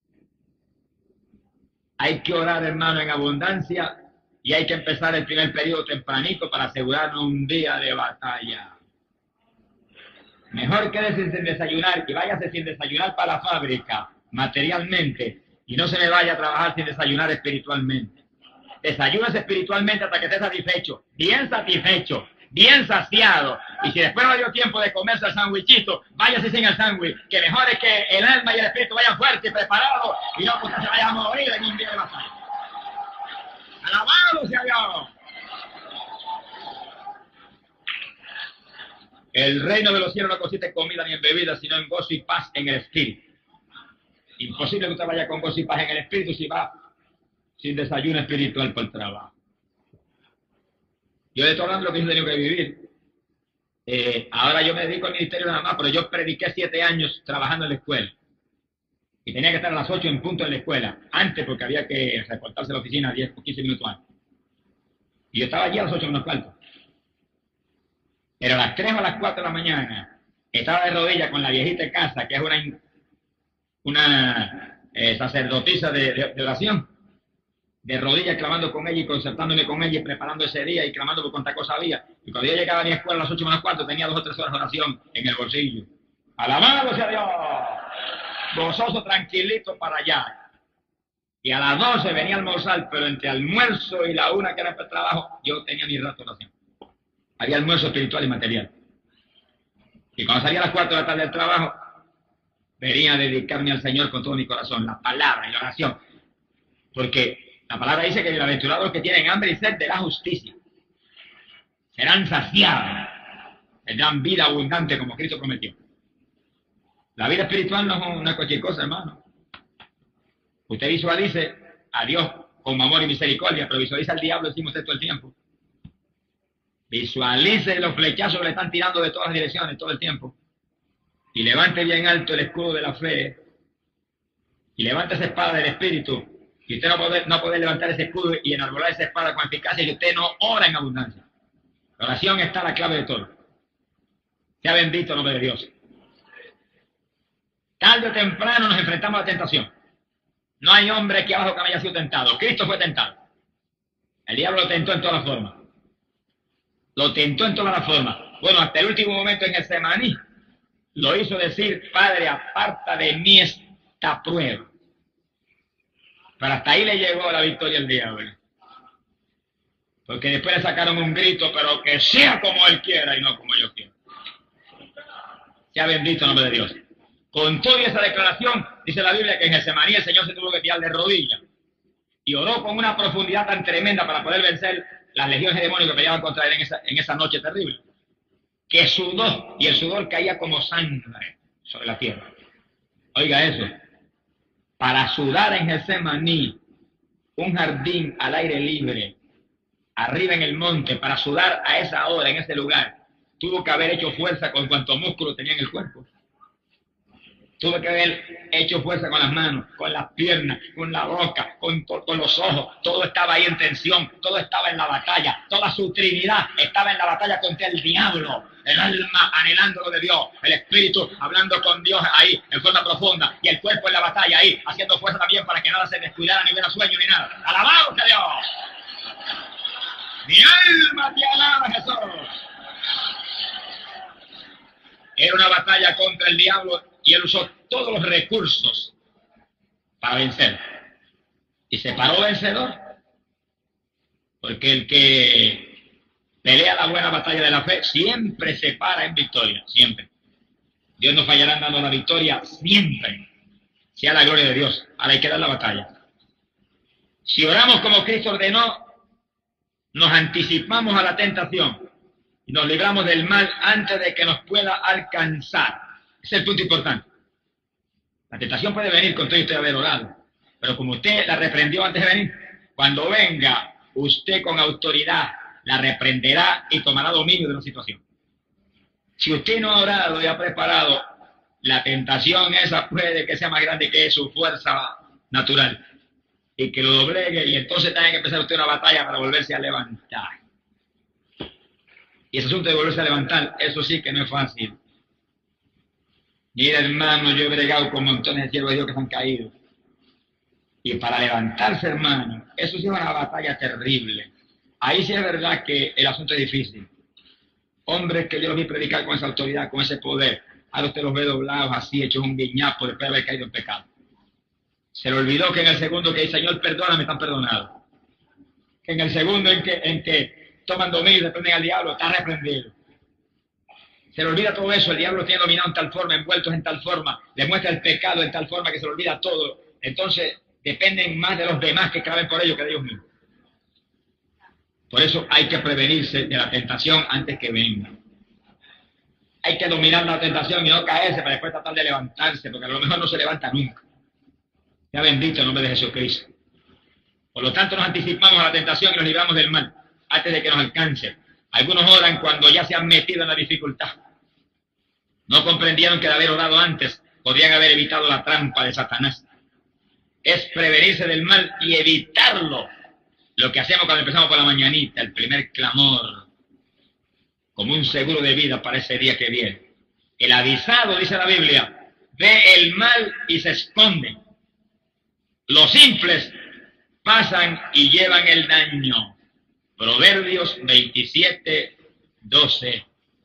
Hay que orar, hermano, en abundancia. Y hay que empezar el primer periodo tempranito para asegurarnos un día de batalla. Mejor quédese sin desayunar y váyase sin desayunar para la fábrica, materialmente, y no se me vaya a trabajar sin desayunar espiritualmente. Desayúnese espiritualmente hasta que esté satisfecho, bien saciado. Y si después no le dio tiempo de comerse el sándwichito, váyase sin el sándwich, que mejor es que el alma y el espíritu vayan fuertes y preparados, y no porque se vaya a morir en un día de batalla. ¡Alabado sea Dios! El reino de los cielos no consiste en comida ni en bebida, sino en gozo y paz en el espíritu. Imposible que usted vaya con gozo y paz en el espíritu si va sin desayuno espiritual por el trabajo. Yo le estoy hablando de lo que yo he tenido que vivir. Ahora yo me dedico al ministerio nada más, pero yo prediqué 7 años trabajando en la escuela. Y tenía que estar a las 8 en punto en la escuela, antes porque había que reportarse a la oficina 10 o 15 minutos antes. Y yo estaba allí a las 8 menos cuarto. Pero a las 3 o a las 4 de la mañana estaba de rodillas con la viejita de casa, que es una sacerdotisa de oración, de rodillas clamando con ella y concertándome con ella y preparando ese día y clamando por cuánta cosa había. Y cuando yo llegaba a mi escuela a las 8 menos cuarto, tenía 2 o 3 horas de oración en el bolsillo. ¡Alabado sea Dios! Gozoso, tranquilito para allá. Y a las 12 venía a almorzar, pero entre almuerzo y la 1 que era para el trabajo, yo tenía mi rato de oración. Había almuerzo espiritual y material. Y cuando salía a las 4 de la tarde del trabajo, venía a dedicarme al Señor con todo mi corazón, la palabra y la oración. Porque la palabra dice que bienaventurados los que tienen hambre y sed de la justicia serán saciados, tendrán vida abundante como Cristo prometió. La vida espiritual no es cualquier cosa, hermano. Usted visualice a Dios con amor y misericordia, pero visualiza al diablo, decimos esto todo el tiempo. Visualice los flechazos que le están tirando de todas las direcciones todo el tiempo. Y levante bien alto el escudo de la fe. Y levante esa espada del Espíritu. Y usted no puede levantar ese escudo y enarbolar esa espada con eficacia si usted no ora en abundancia. La oración está la clave de todo. Sea bendito el nombre de Dios. Tarde o temprano nos enfrentamos a la tentación. No hay hombre que abajo que no haya sido tentado. Cristo fue tentado. El diablo lo tentó en todas las formas. Lo tentó en todas las formas. Bueno, hasta el último momento en Getsemaní lo hizo decir: Padre, aparta de mí esta prueba. Pero hasta ahí le llegó la victoria al diablo. Porque después le sacaron un grito: pero que sea como Él quiera y no como yo quiero. Sea bendito el nombre de Dios. Con toda esa declaración, dice la Biblia que en Getsemaní el Señor se tuvo que tirar de rodillas y oró con una profundidad tan tremenda para poder vencer las legiones de demonios que peleaban contra él en esa noche terrible, que sudó, y el sudor caía como sangre sobre la tierra. Oiga eso, para sudar en Getsemaní, un jardín al aire libre, arriba en el monte, para sudar a esa hora, en ese lugar, tuvo que haber hecho fuerza con cuanto músculo tenía en el cuerpo. Tuve que haber hecho fuerza con las manos, con las piernas, con la boca, con los ojos. Todo estaba ahí en tensión, todo estaba en la batalla. Toda su trinidad estaba en la batalla contra el diablo. El alma anhelando lo de Dios, el espíritu hablando con Dios ahí en forma profunda, y el cuerpo en la batalla ahí, haciendo fuerza también para que nada se descuidara, ni hubiera sueño ni nada. ¡Alabado sea Dios! ¡Mi alma te alaba, Jesús! Era una batalla contra el diablo y él usó todos los recursos para vencer. Y se paró vencedor. Porque el que pelea la buena batalla de la fe siempre se para en victoria, siempre. Dios nos fallará dando la victoria siempre. Sea la gloria de Dios. Ahora hay que dar la batalla. Si oramos como Cristo ordenó, nos anticipamos a la tentación y nos libramos del mal antes de que nos pueda alcanzar. Ese es el punto importante. La tentación puede venir con todo y usted haber orado, pero como usted la reprendió antes de venir, cuando venga, usted con autoridad la reprenderá y tomará dominio de la situación. Si usted no ha orado y ha preparado, la tentación esa puede que sea más grande que su fuerza natural y que lo doblegue, y entonces tenga que empezar usted una batalla para volverse a levantar. Y ese asunto de volverse a levantar, eso sí que no es fácil. Mira, hermano, yo he bregado con montones de siervos de Dios que se han caído. Y para levantarse, hermano, eso sí es una batalla terrible. Ahí sí es verdad que el asunto es difícil. Hombres que yo los vi predicar con esa autoridad, con ese poder, ahora usted los ve doblados así, hechos un guiñapo después de haber caído en pecado. Se le olvidó que en el segundo que dice: Señor, perdóname, están perdonados. Que en el segundo en que toman dominio y reprenden al diablo, está reprendido. Se le olvida todo eso, el diablo tiene dominado en tal forma, envueltos en tal forma, le muestra el pecado en tal forma que se le olvida todo. Entonces dependen más de los demás que claven por ellos que de ellos mismos. Por eso hay que prevenirse de la tentación antes que venga. Hay que dominar la tentación y no caerse para después tratar de levantarse, porque a lo mejor no se levanta nunca. Sea bendito el nombre de Jesucristo. Por lo tanto, nos anticipamos a la tentación y nos libramos del mal antes de que nos alcance. Algunos oran cuando ya se han metido en la dificultad. No comprendieron que de haber orado antes podrían haber evitado la trampa de Satanás. Es prevenirse del mal y evitarlo. Lo que hacemos cuando empezamos por la mañanita, el primer clamor. como un seguro de vida para ese día que viene. El avisado, dice la Biblia, ve el mal y se esconde. Los simples pasan y llevan el daño. Proverbios 27, 12.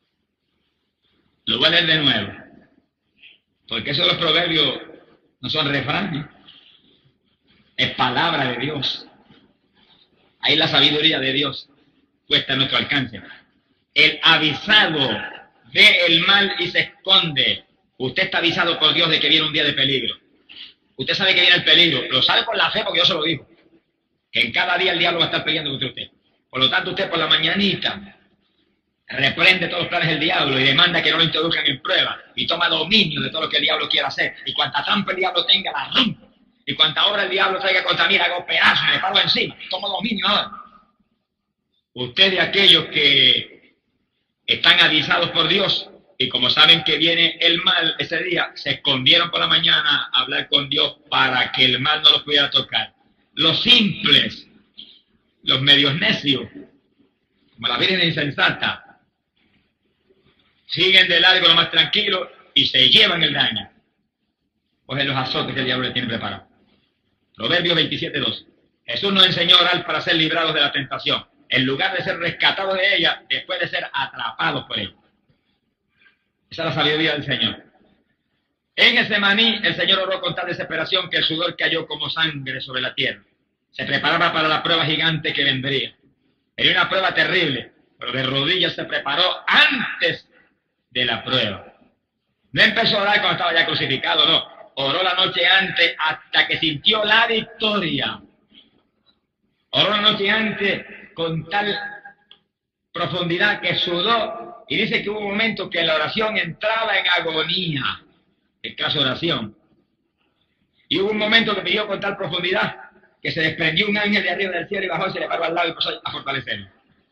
Lo voy a leer de nuevo, porque esos los proverbios no son refranes, es palabra de Dios. Ahí la sabiduría de Dios puesta a nuestro alcance. El avisado ve el mal y se esconde. Usted está avisado por Dios de que viene un día de peligro. Usted sabe que viene el peligro, lo sabe por la fe porque Dios se lo dijo, que en cada día el diablo va a estar peleando contra usted. Por lo tanto, usted por la mañanita reprende todos los planes del diablo y demanda que no lo introduzcan en prueba y toma dominio de todo lo que el diablo quiera hacer. Y cuanta trampa el diablo tenga, la rompo. Y cuanta obra el diablo traiga contra mí, la hago pedazos, me paro encima, tomo dominio ahora. Usted de aquellos que están avisados por Dios y como saben que viene el mal ese día, se escondieron por la mañana a hablar con Dios para que el mal no los pudiera tocar. Los simples, los medios necios, como la Virgen insensata, siguen de largo lo más tranquilo y se llevan el daño. Cogen los azotes que el diablo le tiene preparado. Proverbios 27:2. Jesús nos enseñó a orar para ser librados de la tentación, en lugar de ser rescatados de ella, después de ser atrapados por ella. Esa es la sabiduría del Señor. En Getsemaní, el Señor oró con tal desesperación que el sudor cayó como sangre sobre la tierra. Se preparaba para la prueba gigante que vendría. Era una prueba terrible, pero de rodillas se preparó antes de la prueba. No empezó a orar cuando estaba ya crucificado, no. Oró la noche antes hasta que sintió la victoria. Oró la noche antes con tal profundidad que sudó, y dice que hubo un momento que la oración entraba en agonía, el caso de oración. Y hubo un momento que pidió con tal profundidad que se desprendió un ángel de arriba del cielo y bajó, se le paró al lado y pasó a fortalecerlo.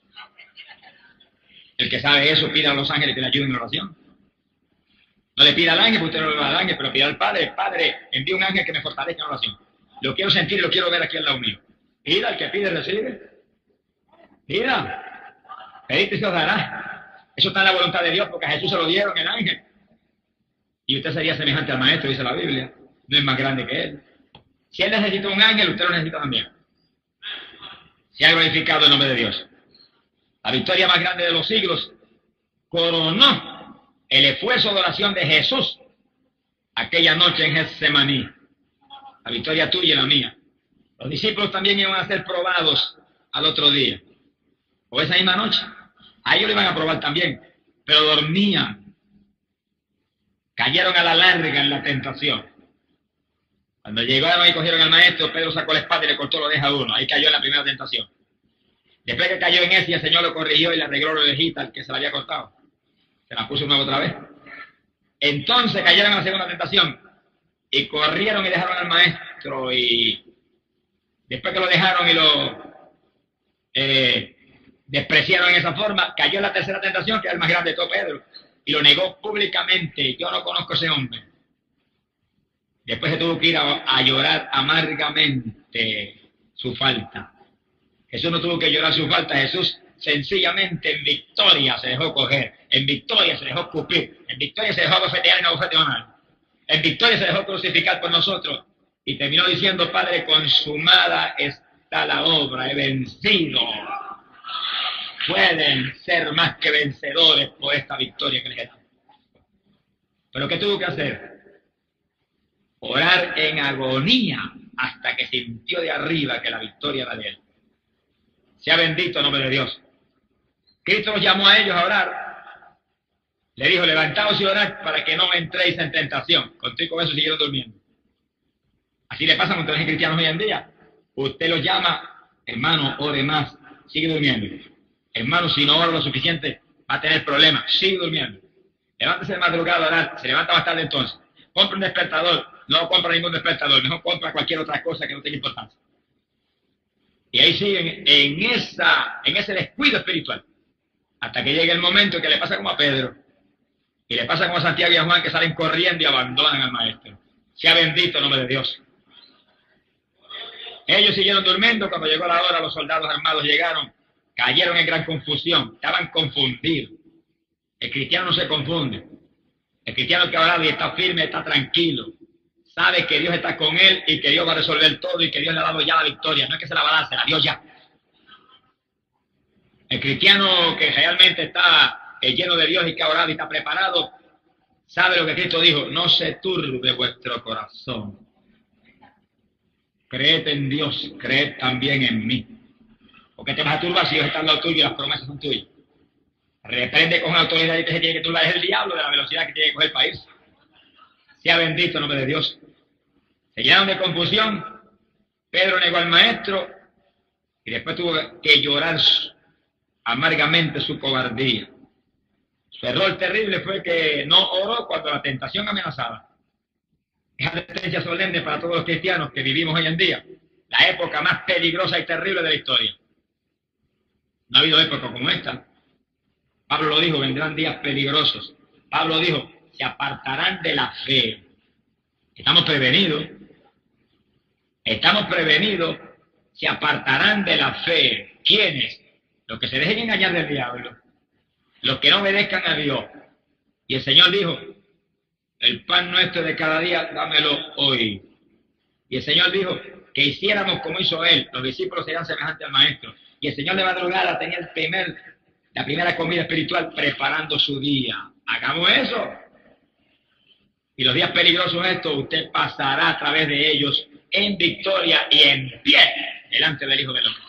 El que sabe eso, pida a los ángeles que le ayuden en la oración. No le pida al ángel, porque usted no le va al ángel, pero pida al Padre. Padre, envía un ángel que me fortalezca en la oración. Lo quiero sentir y lo quiero ver aquí al lado mío. Pida, el que pide recibe. Pida. Pedite y se os dará. Eso está en la voluntad de Dios, porque a Jesús se lo dieron el ángel. Y usted sería semejante al maestro, dice la Biblia. No es más grande que él. Si él necesita un ángel, usted lo necesita también. Se ha glorificado el nombre de Dios. La victoria más grande de los siglos coronó el esfuerzo de oración de Jesús aquella noche en Getsemaní. La victoria tuya y la mía. Los discípulos también iban a ser probados al otro día, o esa misma noche. A ellos lo iban a probar también, pero dormían. Cayeron a la larga en la tentación. Cuando llegaron y cogieron al maestro, Pedro sacó la espada y le cortó la oreja a uno. Ahí cayó en la primera tentación. Después que cayó en ese, el Señor lo corrigió y le arregló la orejita al que se la había cortado. Se la puso nuevo otra vez. Entonces cayeron en la segunda tentación y corrieron y dejaron al maestro, y después que lo dejaron y lo despreciaron en esa forma, cayó en la tercera tentación, que era el más grande de todo, Pedro, y lo negó públicamente. Yo no conozco a ese hombre. Después se tuvo que ir a llorar amargamente su falta. Jesús no tuvo que llorar su falta. Jesús sencillamente en victoria se dejó coger, en victoria se dejó escupir, en victoria se dejó bofetear y no bofeteó nada. En victoria se dejó crucificar por nosotros y terminó diciendo: Padre, consumada está la obra, he vencido. Pueden ser más que vencedores por esta victoria que les he dado. ¿Pero qué tuvo que hacer? Orar en agonía hasta que sintió de arriba que la victoria era de él. Sea bendito el nombre de Dios. Cristo los llamó a ellos a orar. Le dijo: levantaos y orad para que no entréis en tentación. Con eso siguieron durmiendo. Así le pasa a muchos cristianos hoy en día. Usted los llama: hermano, ore más, sigue durmiendo. Hermano, si no ora lo suficiente, va a tener problemas, sigue durmiendo. Levántese de madrugada a orar, se levanta más tarde entonces. Compra un despertador, no compra ningún despertador, mejor compra cualquier otra cosa que no tenga importancia. Y ahí siguen en ese descuido espiritual, hasta que llegue el momento que le pasa como a Pedro, y le pasa como a Santiago y a Juan, que salen corriendo y abandonan al maestro. Sea bendito el nombre de Dios. Ellos siguieron durmiendo. Cuando llegó la hora, los soldados armados llegaron, cayeron en gran confusión, estaban confundidos. El cristiano no se confunde. El cristiano que ha orado y está firme, está tranquilo. Sabe que Dios está con él y que Dios va a resolver todo y que Dios le ha dado ya la victoria. No es que se la va a dar, se la dio ya. El cristiano que realmente está lleno de Dios y que ha orado y está preparado, sabe lo que Cristo dijo: no se turbe vuestro corazón. Creed en Dios, creed también en mí. ¿Por qué te vas a turbar si Dios está al lado tuyo y las promesas son tuyas? Reprende con autoridad y que se tiene que turbar es el diablo de la velocidad que tiene que coger el país. Sea bendito el nombre de Dios. Se llenaron de confusión. Pedro negó al maestro y después tuvo que llorar amargamente su cobardía. Su error terrible fue que no oró cuando la tentación amenazaba. Es advertencia solemne para todos los cristianos que vivimos hoy en día, la época más peligrosa y terrible de la historia. No ha habido época como esta. Pablo lo dijo: vendrán días peligrosos. Pablo dijo: se apartarán de la fe. Estamos prevenidos. Estamos prevenidos. Se apartarán de la fe. ¿Quiénes? Los que se dejen engañar del diablo. Los que no obedezcan a Dios. Y el Señor dijo: el pan nuestro de cada día, dámelo hoy. Y el Señor dijo que hiciéramos como hizo Él. Los discípulos serían semejantes al Maestro. Y el Señor de madrugada tenía la primera comida espiritual preparando su día. Hagamos eso. Y los días peligrosos estos, usted pasará a través de ellos en victoria y en pie delante del Hijo del Hombre.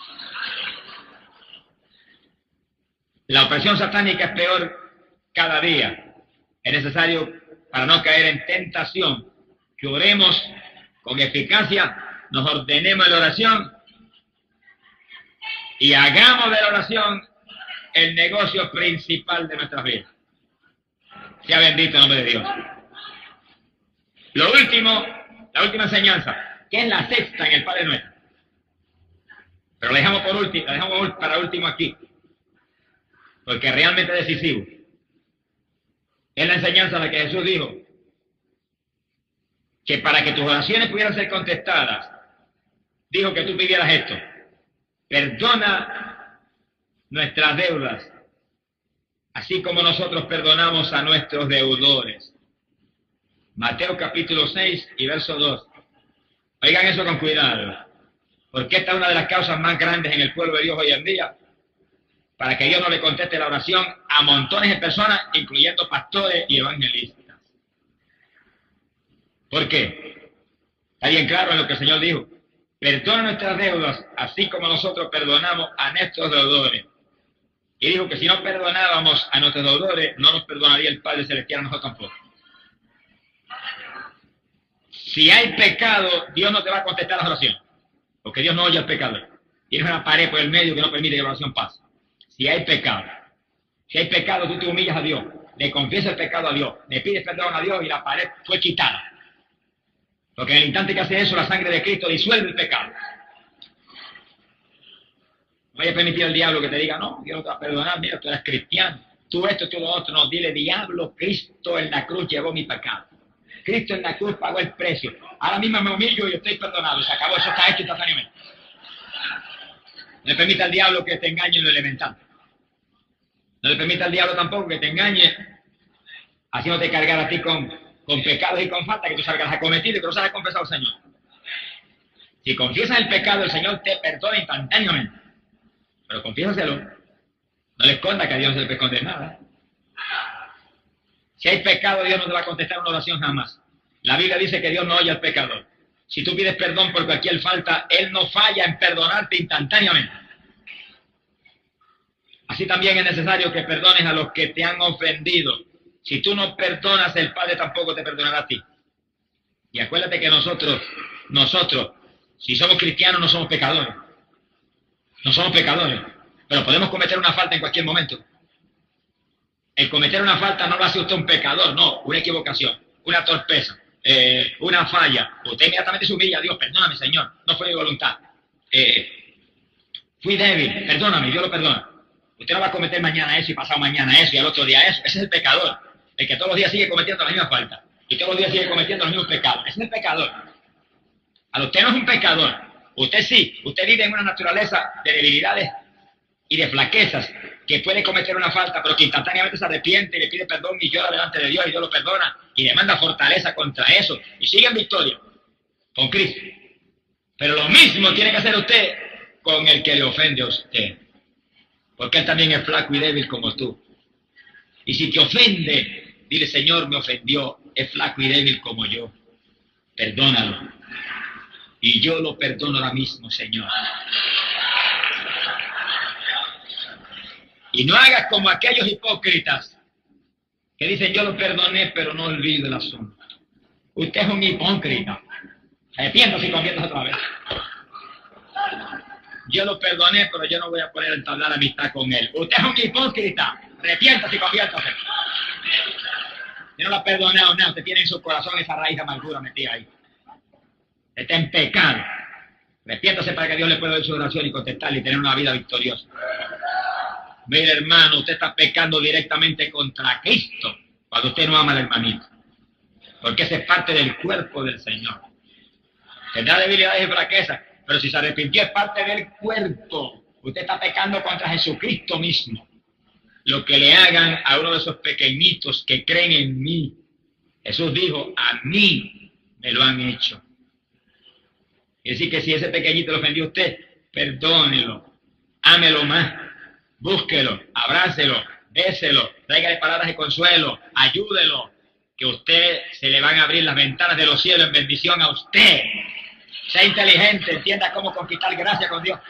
La opresión satánica es peor cada día. Es necesario, para no caer en tentación, que oremos con eficacia, nos ordenemos en la oración y hagamos de la oración el negocio principal de nuestras vidas. Sea bendito el nombre de Dios. Lo último, la última enseñanza, que es la sexta en el Padre Nuestro. Pero la dejamos para último aquí, porque realmente es decisivo. Es la enseñanza de que Jesús dijo que para que tus oraciones pudieran ser contestadas, dijo que tú pidieras esto: perdona nuestras deudas, así como nosotros perdonamos a nuestros deudores. Mateo capítulo 6 y verso 2. Oigan eso con cuidado, porque esta es una de las causas más grandes en el pueblo de Dios hoy en día, para que Dios no le conteste la oración a montones de personas, incluyendo pastores y evangelistas. ¿Por qué? Está bien claro en lo que el Señor dijo: perdona nuestras deudas, así como nosotros perdonamos a nuestros deudores. Y dijo que si no perdonábamos a nuestros deudores, no nos perdonaría el Padre Celestial a nosotros tampoco. Si hay pecado, Dios no te va a contestar las oraciones, porque Dios no oye al pecador. Tienes una pared por el medio que no permite que la oración pase. Si hay pecado, tú te humillas a Dios, le confiesas el pecado a Dios, le pides perdón a Dios y la pared fue quitada. Porque en el instante que hace eso, la sangre de Cristo disuelve el pecado. No vaya a permitir al diablo que te diga: no, Dios no te va a perdonar, mira, tú eres cristiano, tú esto, tú lo otro. No, dile: diablo, Cristo en la cruz llevó mi pecado. Cristo en la cruz pagó el precio. Ahora mismo me humillo y estoy perdonado. Se acabó, eso está hecho instantáneamente. No le permita al diablo que te engañe en lo elemental. No le permita al diablo tampoco que te engañe haciéndote cargar a ti con pecados y con faltas que tú sabes que las has cometido y que no sabes confesar al Señor. Si confiesas el pecado, el Señor te perdona instantáneamente. Pero confiésaselo. No le esconda que a Dios no se le puede esconder nada. Si hay pecado, Dios no te va a contestar una oración jamás. La Biblia dice que Dios no oye al pecador. Si tú pides perdón por cualquier falta, Él no falla en perdonarte instantáneamente. Así también es necesario que perdones a los que te han ofendido. Si tú no perdonas, el Padre tampoco te perdonará a ti. Y acuérdate que nosotros, si somos cristianos, no somos pecadores. No somos pecadores, pero podemos cometer una falta en cualquier momento. El cometer una falta no lo hace usted un pecador, no, una equivocación, una torpeza, una falla. Usted inmediatamente se humilla: Dios, perdóname, Señor, no fue mi voluntad. Fui débil, perdóname, Dios lo perdona. Usted no va a cometer mañana eso y pasado mañana eso y al otro día eso. Ese es el pecador, el que todos los días sigue cometiendo la misma falta y todos los días sigue cometiendo los mismos pecados. Ese es el pecador. A usted no es un pecador. Usted sí, usted vive en una naturaleza de debilidades y de flaquezas que puede cometer una falta, pero que instantáneamente se arrepiente y le pide perdón y llora delante de Dios y Dios lo perdona y le manda fortaleza contra eso y sigue en victoria con Cristo. Pero lo mismo tiene que hacer usted con el que le ofende a usted, porque él también es flaco y débil como tú. Y si te ofende, dile: Señor, me ofendió, es flaco y débil como yo, perdónalo. Y yo lo perdono ahora mismo, Señor. Y no hagas como aquellos hipócritas que dicen: yo lo perdoné, pero no olvido el asunto. Usted es un hipócrita. Arrepiéntase y conviértase otra vez. Yo lo perdoné, pero yo no voy a poder entablar amistad con él. Usted es un hipócrita. Arrepiéntase y conviértase. Usted no lo ha perdonado nada. Usted tiene en su corazón esa raíz de amargura metida ahí. Está en pecado. Arrepiéntase para que Dios le pueda dar su oración y contestarle y tener una vida victoriosa. Mire, hermano, usted está pecando directamente contra Cristo cuando usted no ama al hermanito. Porque ese es parte del cuerpo del Señor. Tendrá debilidades y fraquezas, pero si se arrepintió es parte del cuerpo. Usted está pecando contra Jesucristo mismo. Lo que le hagan a uno de esos pequeñitos que creen en mí, Jesús dijo: a mí me lo han hecho. Es decir, que si ese pequeñito lo ofendió a usted, perdónelo, ámelo más, búsquelo, abrácelo, béselo, tráigale palabras de consuelo, ayúdelo, que usted se le van a abrir las ventanas de los cielos en bendición a usted. Sea inteligente, entienda cómo conquistar gracia con Dios.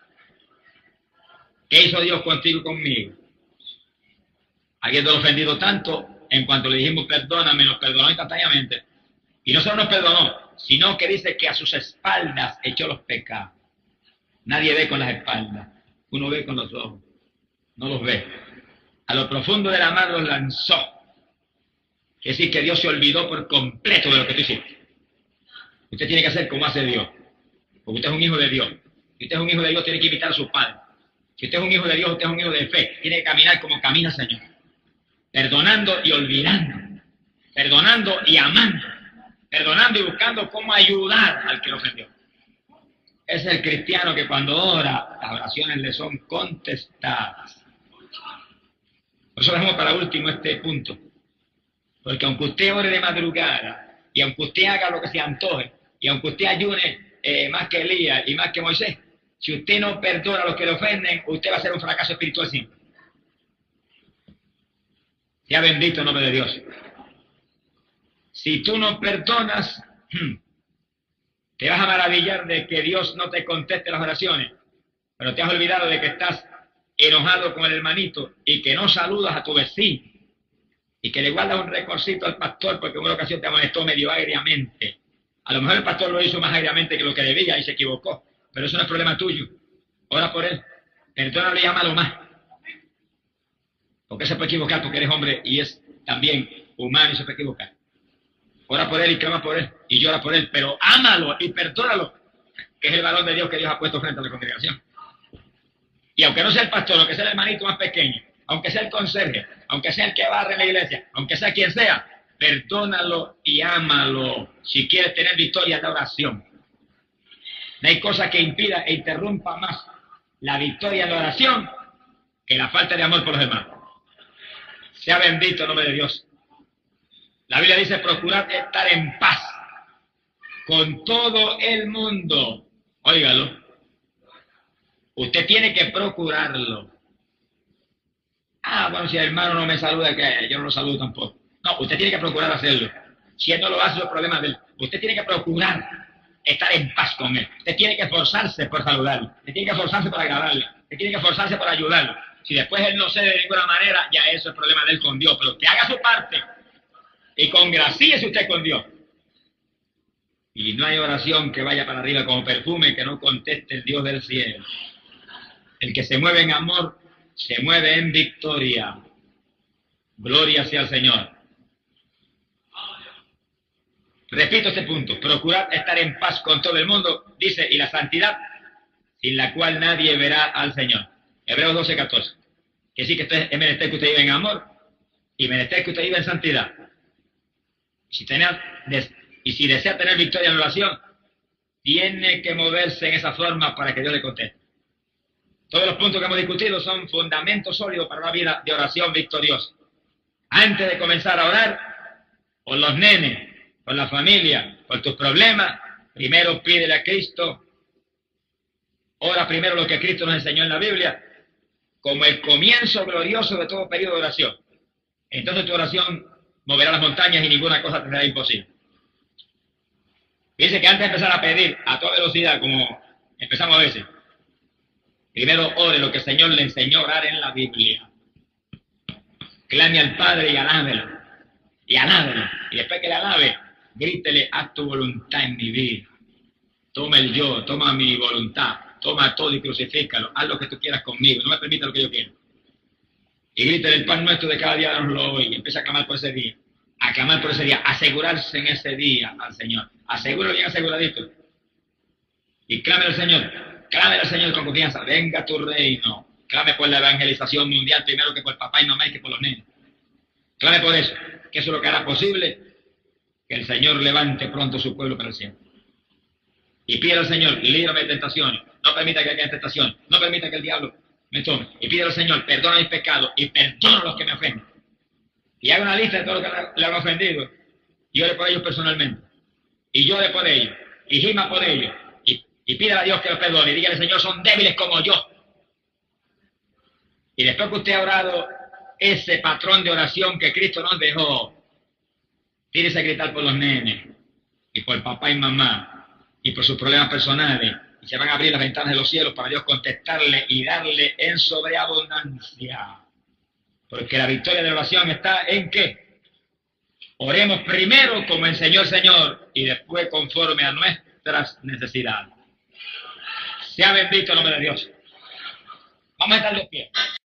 ¿Qué hizo Dios contigo y conmigo? Habiéndolo ofendido tanto, en cuanto le dijimos perdóname, nos perdonó instantáneamente. Y no solo nos perdonó, sino que dice que a sus espaldas echó los pecados. Nadie ve con las espaldas, uno ve con los ojos, no los ve. A lo profundo de la mar los lanzó. Es decir, que Dios se olvidó por completo de lo que tú hiciste. Usted tiene que hacer como hace Dios, porque usted es un hijo de Dios. Si usted es un hijo de Dios, tiene que imitar a su Padre. Si usted es un hijo de Dios, usted es un hijo de fe. Tiene que caminar como camina el Señor, perdonando y olvidando, perdonando y amando, perdonando y buscando cómo ayudar al que lo ofendió. Es el cristiano que cuando ora, las oraciones le son contestadas. Por eso dejamos para último este punto. Porque aunque usted ore de madrugada, y aunque usted haga lo que se antoje, y aunque usted ayune más que Elías y más que Moisés, si usted no perdona a los que le ofenden, usted va a ser un fracaso espiritual siempre. Sea bendito el nombre de Dios. Si tú no perdonas, te vas a maravillar de que Dios no te conteste las oraciones, pero te has olvidado de que estás enojado con el hermanito y que no saludas a tu vecino y que le guardas un recorcito al pastor porque en una ocasión te amonestó medio agriamente. A lo mejor el pastor lo hizo más agriamente que lo que debía y se equivocó, pero eso no es problema tuyo. Ora por él, perdónalo y ámalo más. Porque se puede equivocar porque eres hombre y es también humano y se puede equivocar. Ora por él y clama por él y llora por él, pero ámalo y perdónalo, que es el varón de Dios que Dios ha puesto frente a la congregación. Y aunque no sea el pastor, aunque sea el hermanito más pequeño, aunque sea el conserje, aunque sea el que barre en la iglesia, aunque sea quien sea, perdónalo y ámalo si quieres tener victoria en la oración. No hay cosa que impida e interrumpa más la victoria en la oración que la falta de amor por los demás. Sea bendito el nombre de Dios. La Biblia dice: procurad estar en paz con todo el mundo. Óigalo. Usted tiene que procurarlo. Ah, bueno, si el hermano no me saluda, que yo no lo saludo tampoco. No, usted tiene que procurar hacerlo. Si él no lo hace, los problemas de él. Usted tiene que procurar estar en paz con él. Usted tiene que esforzarse por saludarlo. Usted tiene que esforzarse por agradarle. Usted tiene que esforzarse por ayudarlo. Si después él no cede de ninguna manera, ya eso es problema de él con Dios. Pero que haga su parte y congracíese usted con Dios. Y no hay oración que vaya para arriba como perfume que no conteste el Dios del cielo. El que se mueve en amor, se mueve en victoria. Gloria sea al Señor. Repito este punto. Procurad estar en paz con todo el mundo, dice, y la santidad, sin la cual nadie verá al Señor. Hebreos 12:14. Que sí que es menester que usted viva en amor y menester que usted viva en santidad. Y si desea tener victoria en la oración, tiene que moverse en esa forma para que Dios le conteste. Todos los puntos que hemos discutido son fundamentos sólidos para una vida de oración victoriosa. Antes de comenzar a orar, por los nenes, por la familia, por tus problemas, primero pídele a Cristo. Ora primero lo que Cristo nos enseñó en la Biblia, como el comienzo glorioso de todo periodo de oración. Entonces tu oración moverá las montañas y ninguna cosa te será imposible. Dice que antes de empezar a pedir a toda velocidad, como empezamos a veces, primero ore lo que el Señor le enseñó a orar en la Biblia. Clame al Padre y alábelo. Y alábelo. Y después que le alabe, grítele: haz tu voluntad en mi vida. Toma el yo, toma mi voluntad, toma todo y crucifícalo. Haz lo que tú quieras conmigo, no me permita lo que yo quiero. Y grítele: el pan nuestro de cada día danoslo hoy. Y empieza a clamar por ese día. A clamar por ese día, asegurarse en ese día al Señor. Asegúralo bien aseguradito. Y clame al Señor. Clame al Señor con confianza. Venga tu reino. Clame por la evangelización mundial primero que por papá y mamá y que por los niños. Clame por eso, que eso es lo que hará posible que el Señor levante pronto su pueblo para el cielo. Y pide al Señor: líbrame de tentaciones. No permita que haya tentación. No permita que el diablo me tome. Y pide al Señor: perdona mis pecados y perdona a los que me ofenden. Y haga una lista de todo lo que le han ofendido. Y ore por ellos personalmente. Y llore por ellos. Y gima por ellos. Y pídale a Dios que los perdone. Y dígale: Señor, son débiles como yo. Y después que usted ha orado ese patrón de oración que Cristo nos dejó, tírese a gritar por los nenes. Y por papá y mamá. Y por sus problemas personales. Y se van a abrir las ventanas de los cielos para Dios contestarle y darle en sobreabundancia. Porque la victoria de la oración está en ¿qué? Oremos primero como enseñó el Señor y después conforme a nuestras necesidades. Sea bendito el nombre de Dios. Vamos a estar de pie.